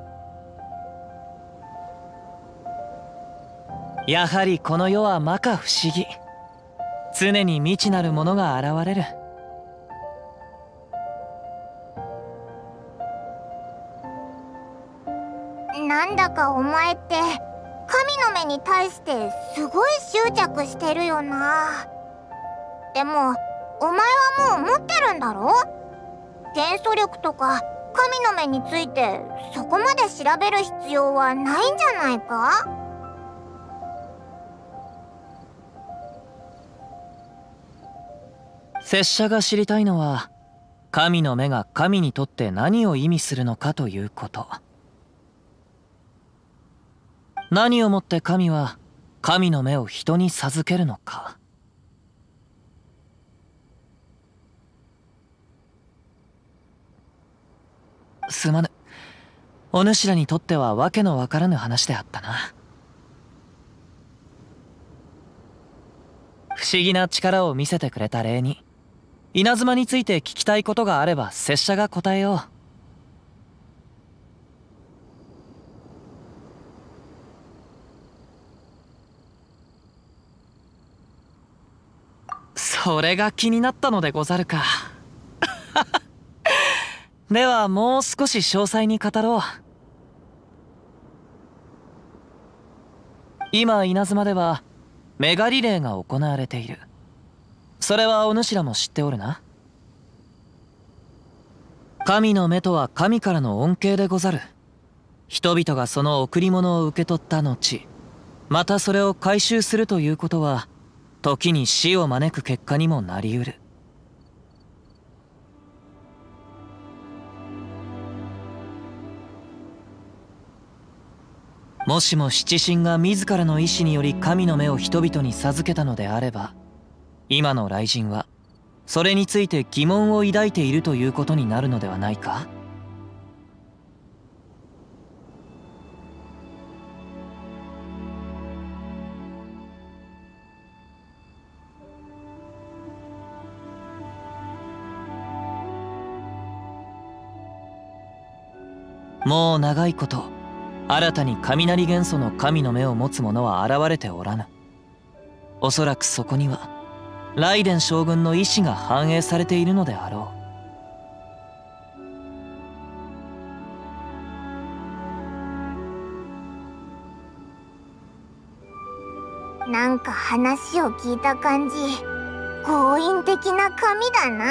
やはりこの世は摩訶不思議。常に未知なるものが現れる。 なんだかお前って神の目に対してすごい執着してるよな。でもお前はもう持ってるんだろ。元素力とか神の目についてそこまで調べる必要はないんじゃないか。 拙者が知りたいのは、神の目が神にとって何を意味するのかということ。何をもって神は神の目を人に授けるのか。すまぬ。お主らにとってはわけのわからぬ話であったな。不思議な力を見せてくれた礼に、稲妻について聞きたいことがあれば拙者が答えよう。それが気になったのでござるか。ではもう少し詳細に語ろう。今稲妻ではメガリレーが行われている。それはお主らも知っておるな。神の目とは神からの恩恵でござる。人々がその贈り物を受け取った後、またそれを回収するということは時に死を招く結果にもなりうる。もしも七神が自らの意志により神の目を人々に授けたのであれば、今の雷神はそれについて疑問を抱いているということになるのではないか？もう長いこと新たに雷元素の神の目を持つ者は現れておらぬ。おそらくそこには雷電将軍の意志が反映されているのであろう。なんか話を聞いた感じ、強引的な神だな。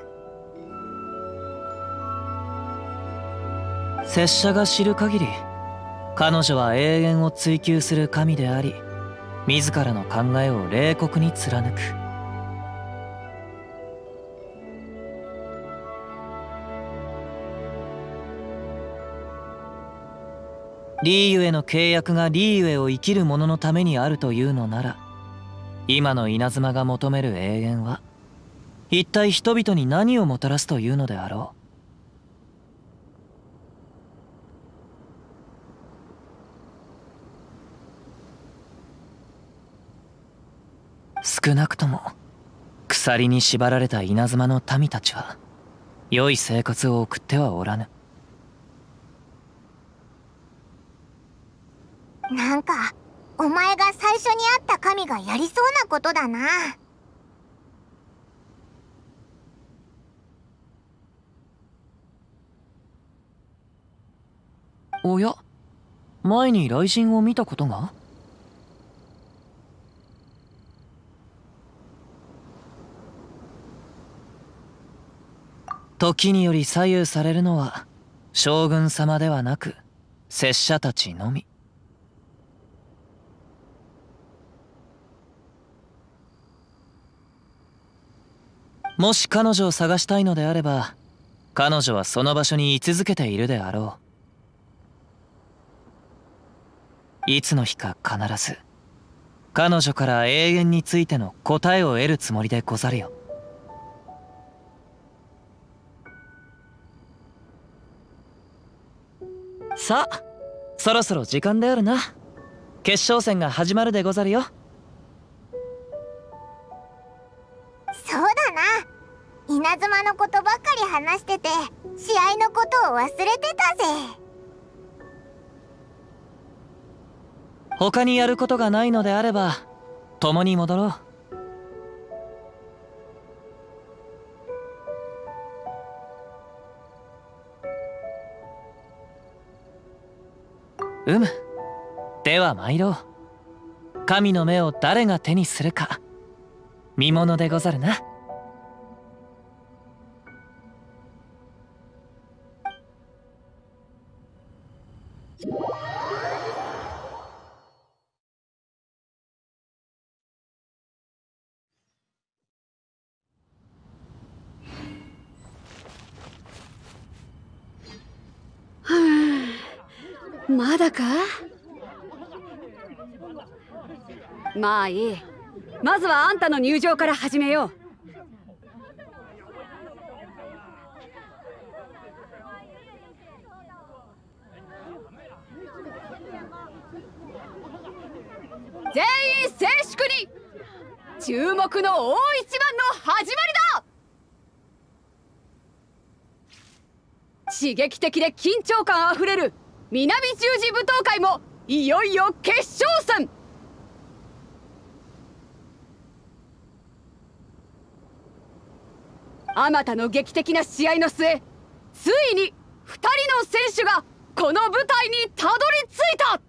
拙者が知る限り、彼女は永遠を追求する神であり、自らの考えを冷酷に貫く。リーユへの契約がリーユへを生きる者のためにあるというのなら、今の稲妻が求める永遠は一体人々に何をもたらすというのであろう。少なくとも鎖に縛られた稲妻の民たちは良い生活を送ってはおらぬ。 なんかお前が最初に会った神がやりそうなことだな。 おや、前に雷神を見たことが？時により左右されるのは将軍様ではなく拙者たちのみ。もし彼女を探したいのであれば、彼女はその場所に居続けているであろう。いつの日か必ず彼女から永遠についての答えを得るつもりでござるよ。さあ、そろそろ時間であるな。決勝戦が始まるでござるよ。 そうだな。稲妻のことばかり話してて、試合のことを忘れてたぜ。 他にやることがないのであれば共に戻ろう。では参ろう。神の目を誰が手にするか見ものでござるな。 まだか？まあいい。まずはあんたの入場から始めよう。全員静粛に。注目の大一番の始まりだ。刺激的で緊張感あふれる南十字舞踏会もいよいよ決勝戦。あまたの劇的な試合の末、ついに2人の選手がこの舞台にたどり着いた。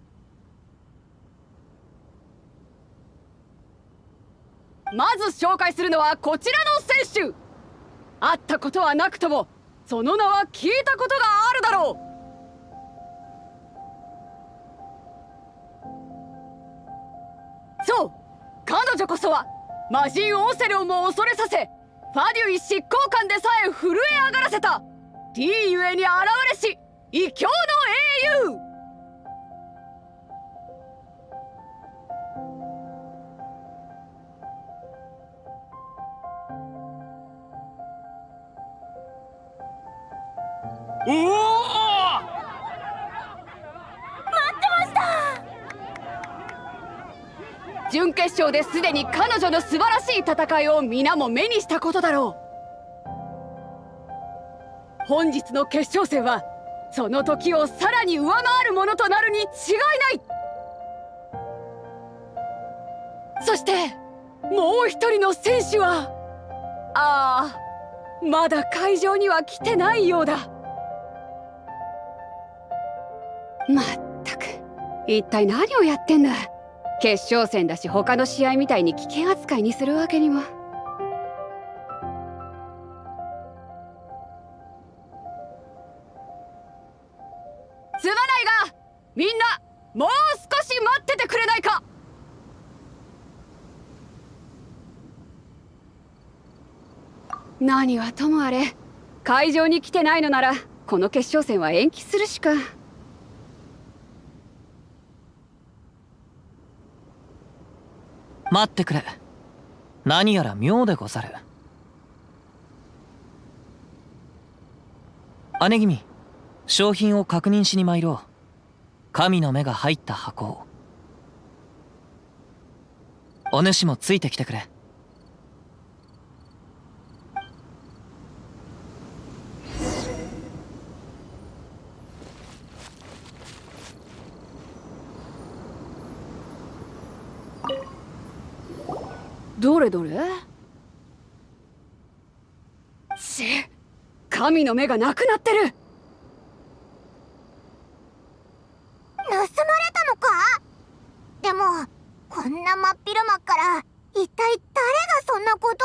まず紹介するのはこちらの選手。会ったことはなくともその名は聞いたことがあるだろう。そう、彼女こそは魔人オセロンも恐れさせ、ファデュイ執行官でさえ震え上がらせたリーゆえに現れし異教の英雄。 おお、準決勝ですでに彼女の素晴らしい戦いを皆も目にしたことだろう。本日の決勝戦はその時をさらに上回るものとなるに違いない。そしてもう一人の選手はまだ会場には来てないようだ。まったく一体何をやってんだ。決勝戦だし他の試合みたいに危険扱いにするわけにも。すまないがみんなもう少し待っててくれないか。何はともあれ会場に来てないのならこの決勝戦は延期するしか。 待ってくれ。何やら妙でござる。姉君、商品を確認しに参ろう。神の目が入った箱を。お主もついてきてくれ。 どれどれ。神の目がなくなってる。 盗まれたのか。でもこんな真っ昼間から一体誰がそんなこと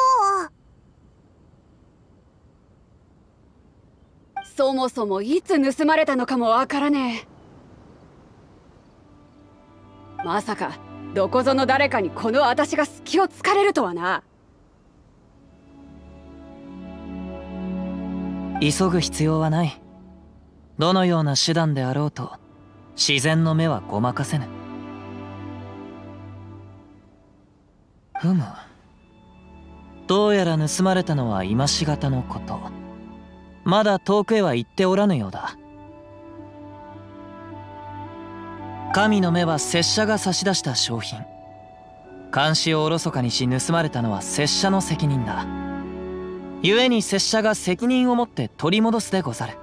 を。 そもそもいつ盗まれたのかもわからねえ。まさかどこぞの誰かにこの私が隙を突かれるとはな。 急ぐ必要はない。どのような手段であろうと自然の目はごまかせぬ。ふむ、どうやら盗まれたのは今しがたのこと。まだ遠くへは行っておらぬようだ。神の目は拙者が差し出した商品。監視をおろそかにし盗まれたのは拙者の責任だ。故に拙者が責任を持って取り戻すでござる。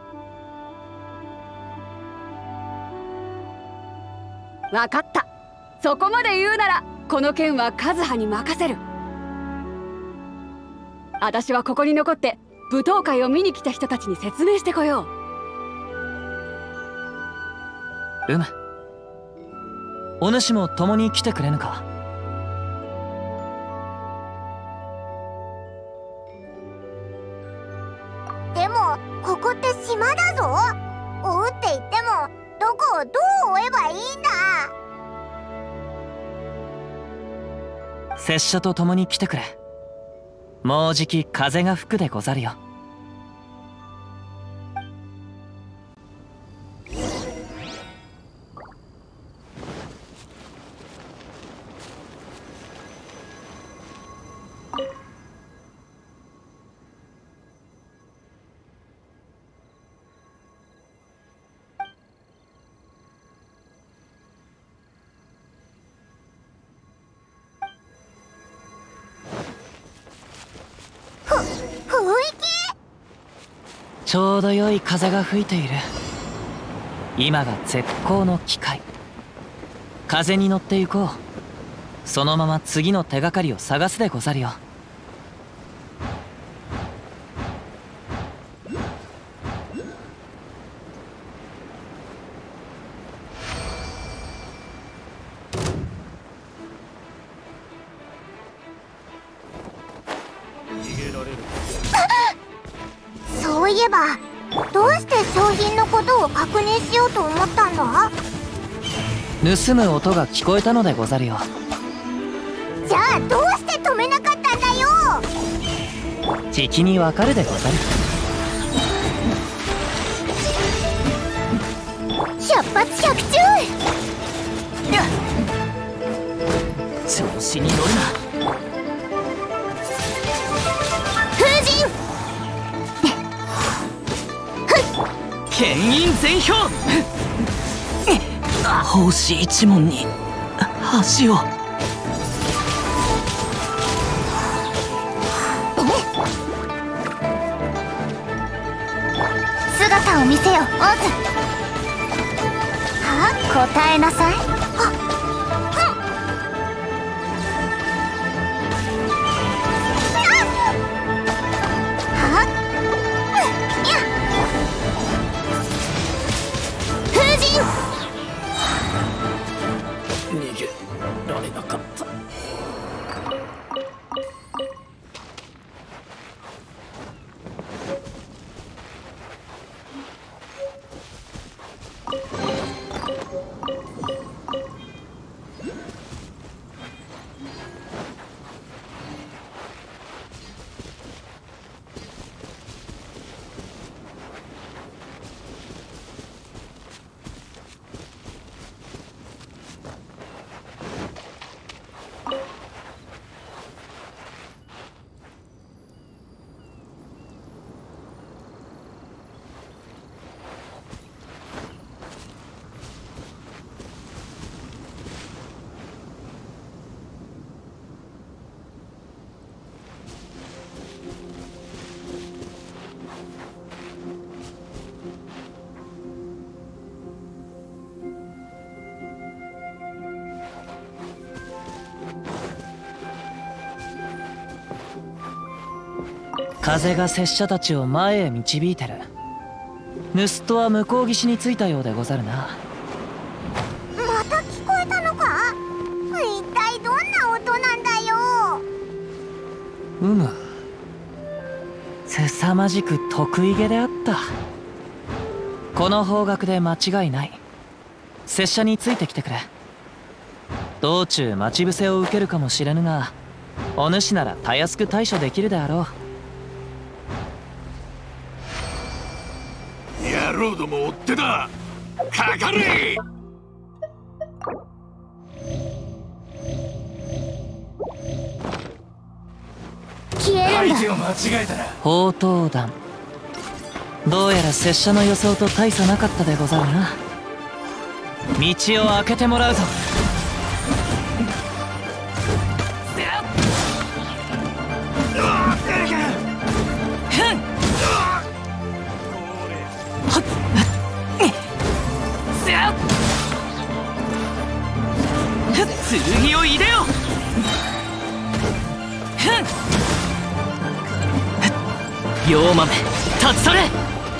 分かった。そこまで言うならこの件は和葉に任せる。私はここに残って舞踏会を見に来た人たちに説明してこようむ。お主も共に来てくれぬか。 でもここって島だぞ。追うって言ってもどこをどう追えばいいんだ。 拙者と共に来てくれ。もうじき風が吹くでござるよ。ちょうど良い風が吹いている。今が絶好の機会。風に乗って行こう。そのまま次の手がかりを探すでござるよ。 そういえばどうして商品のことを確認しようと思ったんだ。 盗む音が聞こえたのでござるよ。 じゃあどうして止めなかったんだよ。 敵にわかるでござる。 百発百中。 調子に乗るな。 風神。 牽引全票。奉仕一門に橋を。 姿を見せよオズ。答えなさい。 逃げられなかった。 風が拙者たちを前へ導いてる。盗人は向こう岸に着いたようでござるな。 また聞こえたのか。一体どんな音なんだよ。 凄まじく得意げであった。この方角で間違いない。拙者についてきてくれ。道中待ち伏せを受けるかもしれぬが、お主ならたやすく対処できるであろう。 野郎ども追ってだ。かかれ。 消えるんだ。 相手を間違えたら砲塔弾。どうやら拙者の予想と大差なかったでござるな。道を開けてもらうぞ。剣を入れよ。妖豆立ち去れ。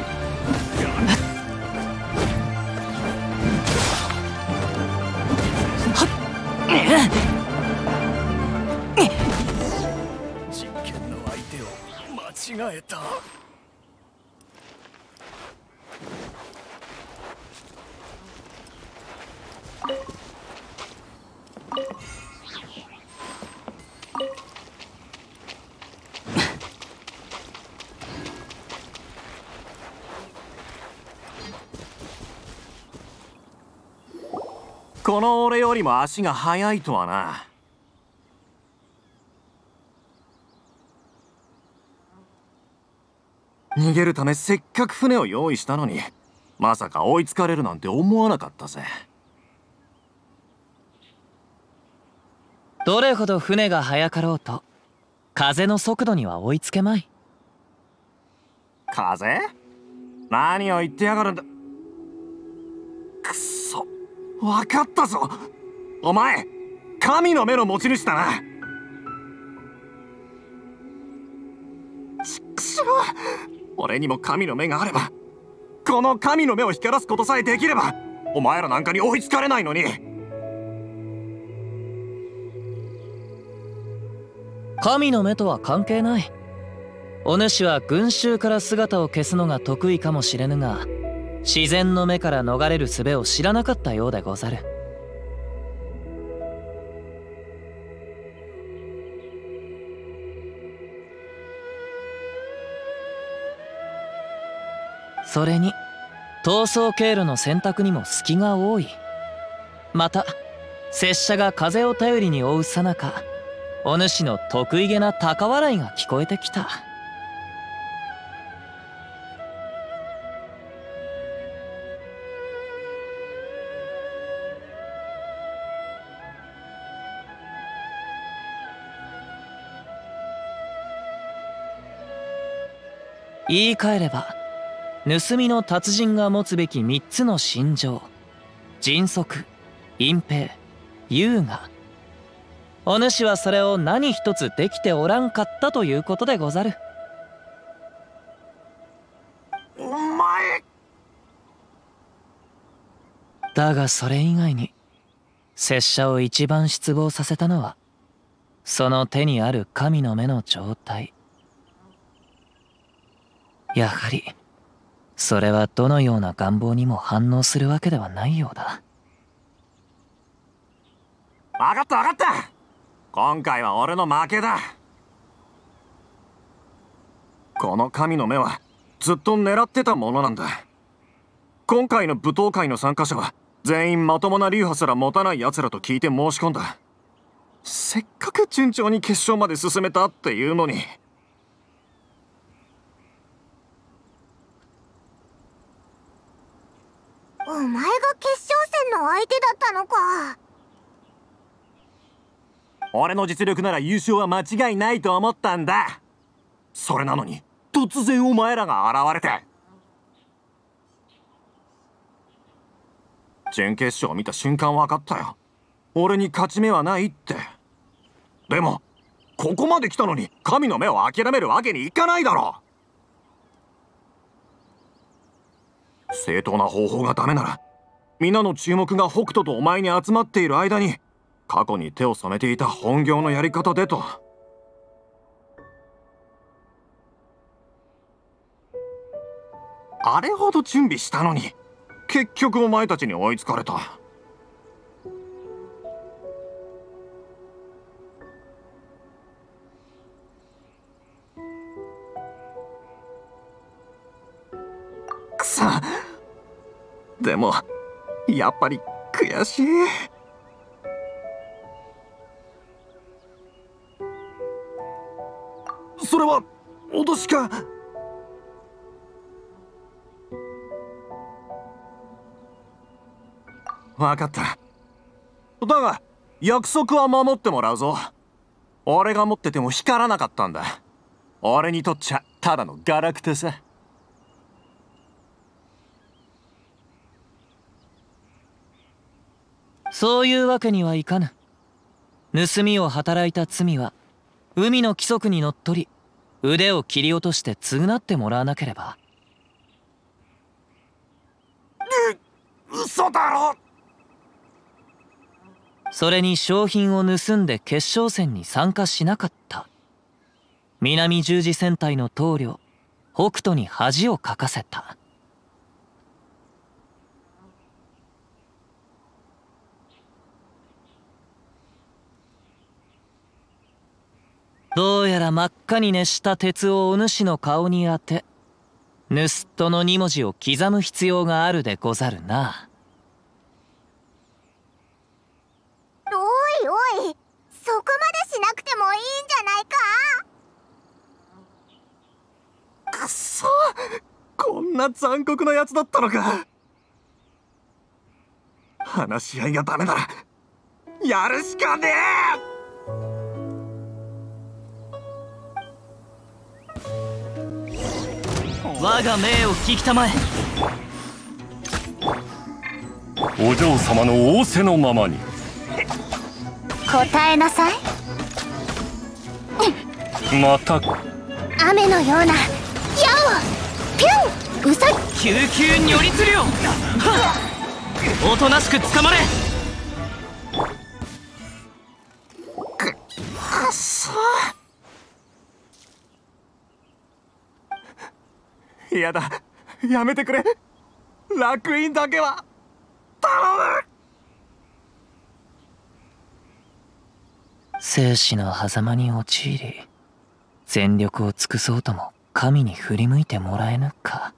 実験の相手を間違えた。 この俺よりも足が速いとはな。逃げるためせっかく船を用意したのに、まさか追いつかれるなんて思わなかったぜ。 どれほど船が速かろうと風の速度には追いつけまい。 風？何を言ってやがるんだ。くそ、分かったぞ。お前神の目の持ち主だな。ちくしょう、俺にも神の目があれば、この神の目を光らすことさえできれば、お前らなんかに追いつかれないのに。 神の目とは関係ない。お主は群衆から姿を消すのが得意かもしれぬが、自然の目から逃れる術を知らなかったようでござる。それに逃走経路の選択にも隙が多い。また拙者が風を頼りに追うさなか、お主の得意げな高笑いが聞こえてきた。 言い換えれば盗みの達人が持つべき3つの心情、迅速、隠蔽、優雅。お主はそれを何一つできておらんかったということでござる。 お前。 だがそれ以外に拙者を一番失望させたのはその手にある神の目の状態。やはりそれはどのような願望にも反応するわけではないようだ。 分かった分かった。今回は俺の負けだ。この神の目はずっと狙ってたものなんだ。今回の舞踏会の参加者は全員まともな流派すら持たない奴らと聞いて申し込んだ。せっかく順調に決勝まで進めたっていうのに。 お前が決勝戦の相手だったのか。 俺の実力なら優勝は間違いないと思ったんだ。それなのに突然お前らが現れて。準決勝見た瞬間分かったよ。俺に勝ち目はないって。でもここまで来たのに神の目を諦めるわけにいかないだろ。正当な方法がダメなら皆の注目が北斗とお前に集まっている間に過去に手を染めていた本業のやり方でと。あれほど準備したのに結局お前たちに追いつかれた。くそ。でもやっぱり悔しい。それは脅しか。分かった。だが約束は守ってもらうぞ。俺が持ってても光らなかったんだ。俺にとっちゃただのガラクタさ。 そういうわけにはいかぬ。盗みを働いた罪は海の規則にのっとり腕を切り落として償ってもらわなければ。 嘘だろ。 それに商品を盗んで決勝戦に参加しなかった南十字戦隊の棟梁北斗に恥をかかせた。どうやら真っ赤に熱した鉄をお主の顔に当て盗人の2文字を刻む必要があるでござるな。 おいおい、そこまでしなくてもいいんじゃないか。 くっそ、こんな残酷なやつだったのか。話し合いがダメならやるしかねえ。 我が命を聞きたまえ。 お嬢様の仰せのままに。 答えなさい。 また雨のような矢をピュン。うさ救急如律令。おとなしく捕まれ。 くっそー。やだ、やめてくれ。楽園だけは頼む。 生死の狭間に陥り全力を尽くそうとも神に振り向いてもらえぬか。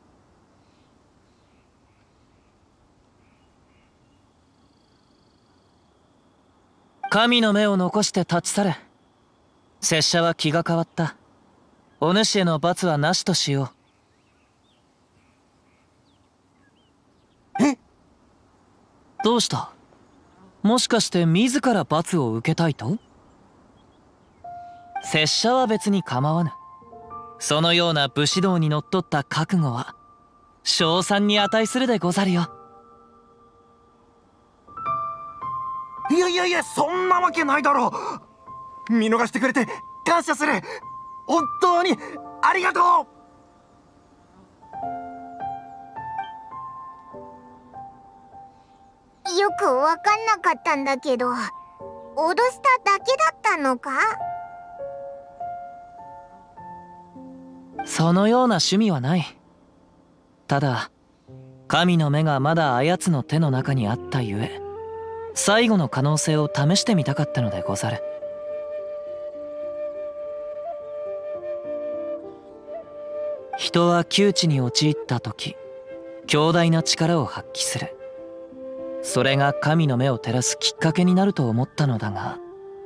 神の目を残して立ち去れ。拙者は気が変わった。お主への罰はなしとしよう。 え？ どうした？もしかして自ら罰を受けたいと？拙者は別に構わぬ。 そのような武士道にのっとった覚悟は称賛に値するでござるよ。 いやいやいや、そんなわけないだろう。見逃してくれて感謝する。本当にありがとう。 よくわかんなかったんだけど、脅しただけだったのか？ そのような趣味はない。ただ神の目がまだあやつの手の中にあったゆえ、最後の可能性を試してみたかったのでござる。人は窮地に陥った時、強大な力を発揮する。それが神の目を照らすきっかけになると思ったのだが、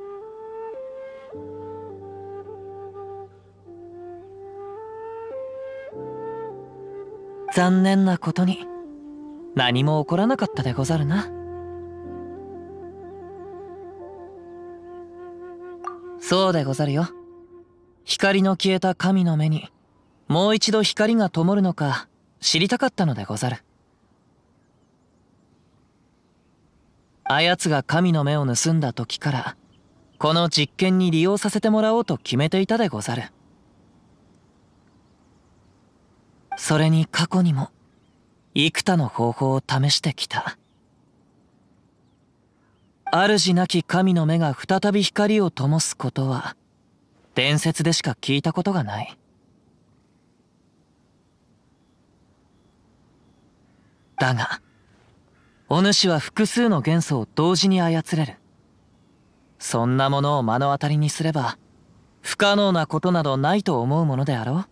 残念なことに何も起こらなかったでござるな。そうでござるよ。光の消えた神の目にもう一度光が灯るのか知りたかったのでござる。あやつが神の目を盗んだ時からこの実験に利用させてもらおうと決めていたでござる。それに過去にも幾多の方法を試してきた。主なき神の目が再び光を灯すことは伝説でしか聞いたことがない。だがお主は複数の元素を同時に操れる。そんなものを目の当たりにすれば不可能なことなどないと思うものであろう。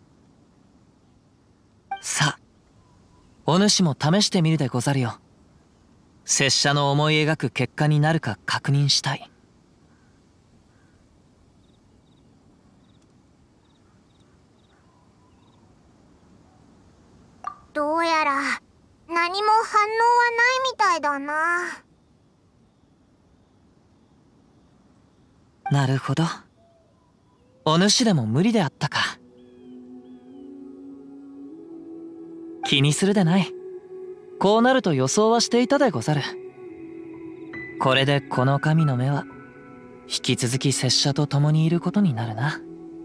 さあお主も試してみるでござるよ。拙者の思い描く結果になるか確認したい。 どうやら何も反応はないみたいだな。 なるほど。お主でも無理であったか。気にするでない。こうなると予想はしていたでござる。これでこの神の目は引き続き拙者と共にいることになるな。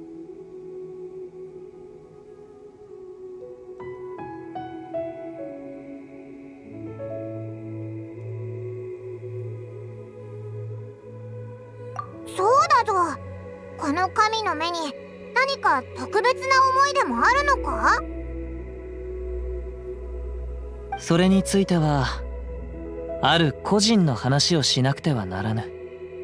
そうだぞ。この神の目に何か特別な思いでもあるのか？ それについてはある個人の話をしなくてはならぬ。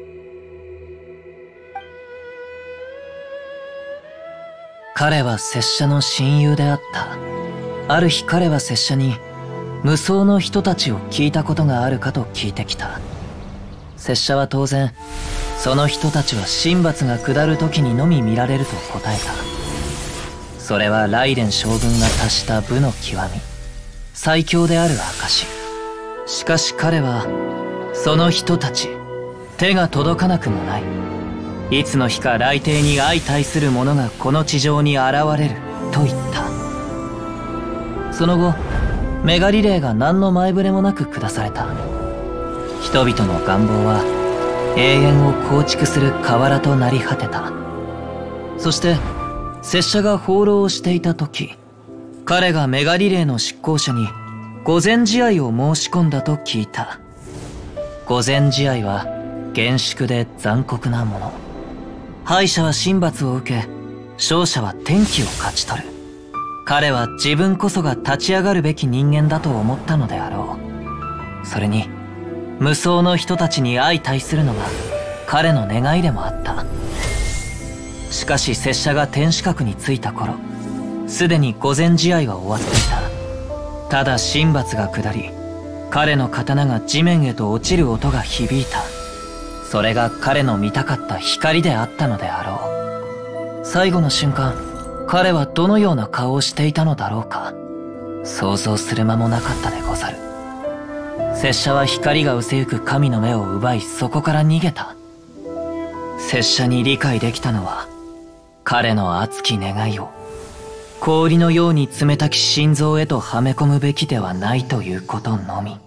彼は拙者の親友であった。ある日彼は拙者に無双の人たちを聞いたことがあるかと聞いてきた。拙者は当然その人たちは神罰が下る時にのみ見られると答えた。それは雷電将軍が達した武の極み、最強である証。しかし彼はその人たち手が届かなくもない。いつの日か雷帝に相対する者がこの地上に現れると言った。その後メガリレーが何の前触れもなく下された。人々の願望は永遠を構築する河原となり果てた。そして拙者が放浪をしていた時、彼がメガリレーの執行者に御前試合を申し込んだと聞いた。御前試合は厳粛で残酷なもの。敗者は神罰を受け、勝者は天気を勝ち取る。彼は自分こそが立ち上がるべき人間だと思ったのであろう。それに無双の人たちに相対するのが彼の願いでもあった。しかし拙者が天守閣に着いた頃、すでに御前試合は終わっていた。ただ神罰が下り、彼の刀が地面へと落ちる音が響いた。それが彼の見たかった光であったのであろう。最後の瞬間、彼はどのような顔をしていたのだろうか。想像する間もなかったでござる。拙者は光が失せゆく神の目を奪い、そこから逃げた。拙者に理解できたのは彼の熱き願いを氷のように冷たき心臓へとはめ込むべきではないということのみ。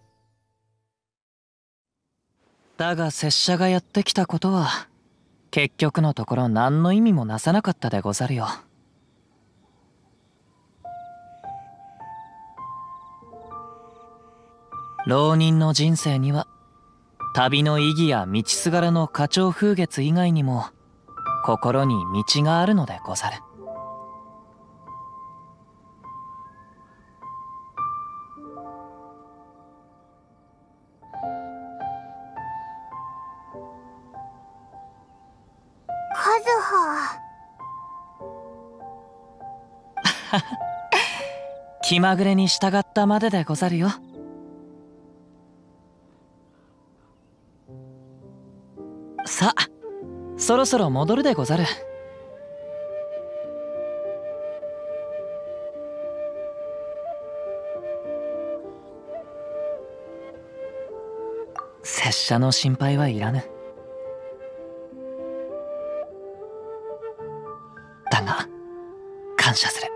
だが拙者がやってきたことは結局のところ何の意味もなさなかったでござるよ。浪人の人生には旅の意義や道すがらの花鳥風月以外にも心に道があるのでござる。 カズハ。 気まぐれに従ったまででござるよ。さあ、そろそろ戻るでござる。拙者の心配はいらぬ。だが感謝する。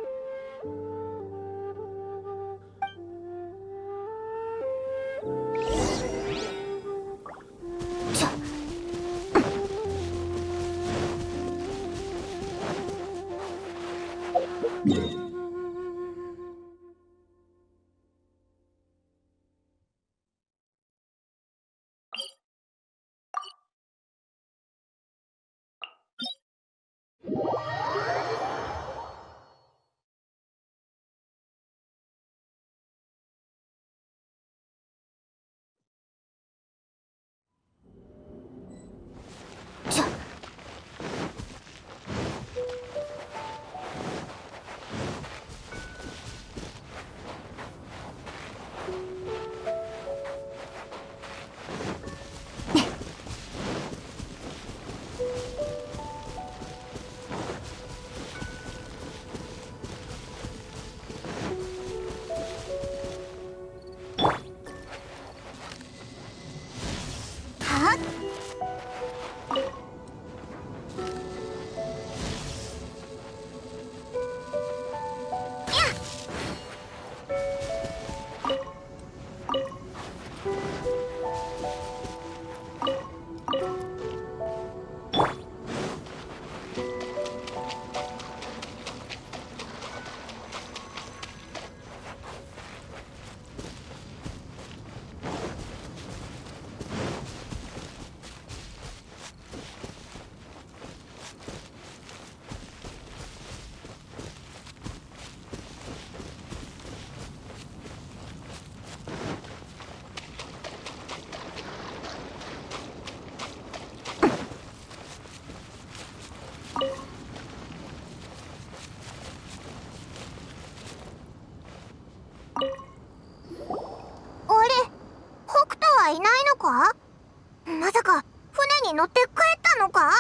いないのか？まさか船に乗って帰ったのか？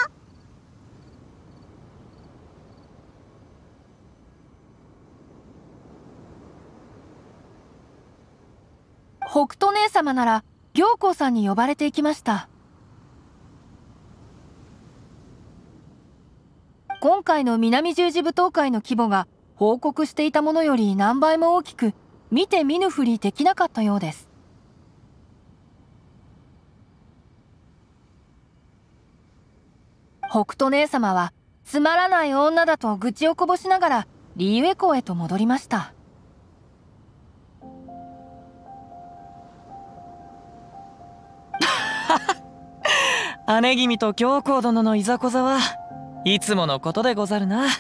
北斗姉様なら行幸さんに呼ばれていきました。今回の南十字舞踏会の規模が報告していたものより何倍も大きく、見て見ぬふりできなかったようです。北斗姉様はつまらない女だと愚痴をこぼしながらリーウェ港へと戻りました。 姉君と行幸殿のいざこざはいつものことでござるな。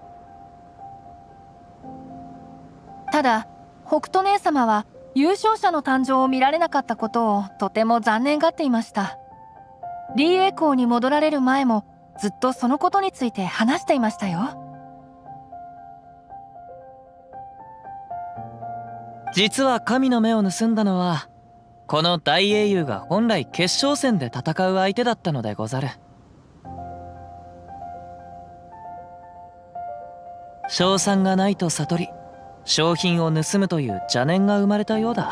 ただ北斗姉様は優勝者の誕生を見られなかったことをとても残念がっていました。リーウェ港に戻られる前もずっとそのことについて話していましたよ。 実は神の目を盗んだのはこの大英雄が本来決勝戦で戦う相手だったのでござる。勝算がないと悟り商品を盗むという邪念が生まれたようだ。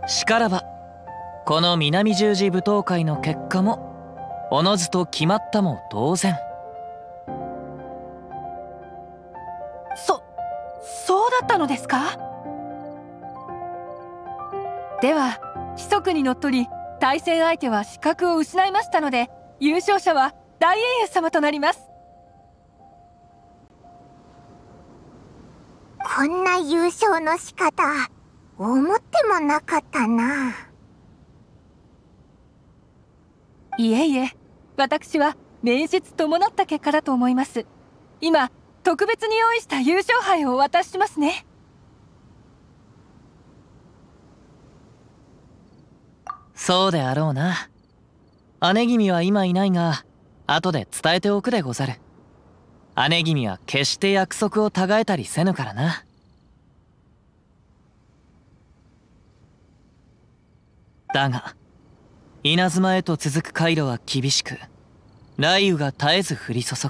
しからばこの南十字舞踏会の結果もおのずと決まったも同然。 そうだったのですか。では規則にのっとり対戦相手は資格を失いましたので、優勝者は大英雄様となります。 こんな優勝の仕方思ってもなかったな。 いえいえ、私は名実伴った結果だと思います。今特別に用意した優勝杯をお渡ししますね。 そうであろうな。姉君は今いないが後で伝えておくでござる。姉君は決して約束を違えたりせぬからな。だが稲妻へと続く回路は厳しく、雷雨が絶えず降り注ぐ。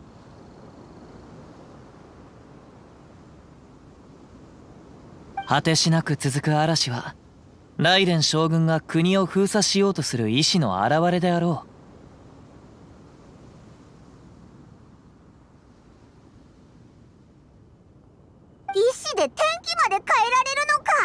果てしなく続く嵐は雷電将軍が国を封鎖しようとする意志の表れであろう。意志で天気まで変えられるのか。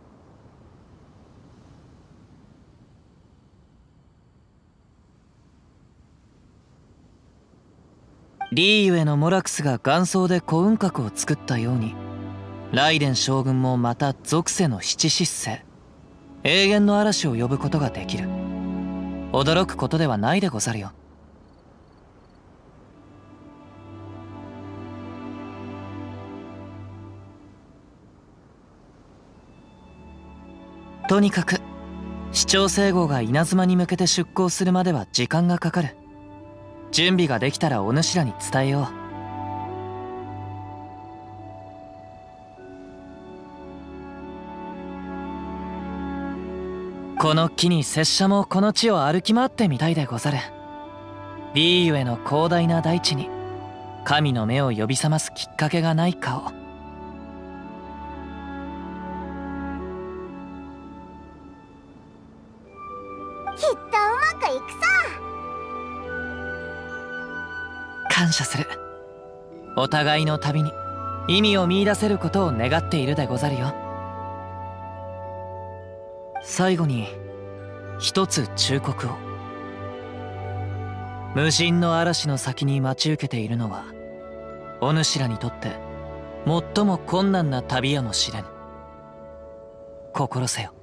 リーユへのモラクスが元宗で古雲閣を作ったように、雷電将軍もまた属性の七失星永遠の嵐を呼ぶことができる。驚くことではないでござるよ。とにかく市長聖号が稲妻に向けて出港するまでは時間がかかる。準備ができたらお主らに伝えよう。この機に拙者もこの地を歩き回ってみたいでござる。リーユへの広大な大地に神の目を呼び覚ますきっかけがないかを。 きっとうまくいくさ。 感謝する。お互いの旅に意味を見出せることを願っているでござるよ。最後に一つ忠告を。無人の嵐の先に待ち受けているのはお主らにとって最も困難な旅やもしれぬ。心せよ。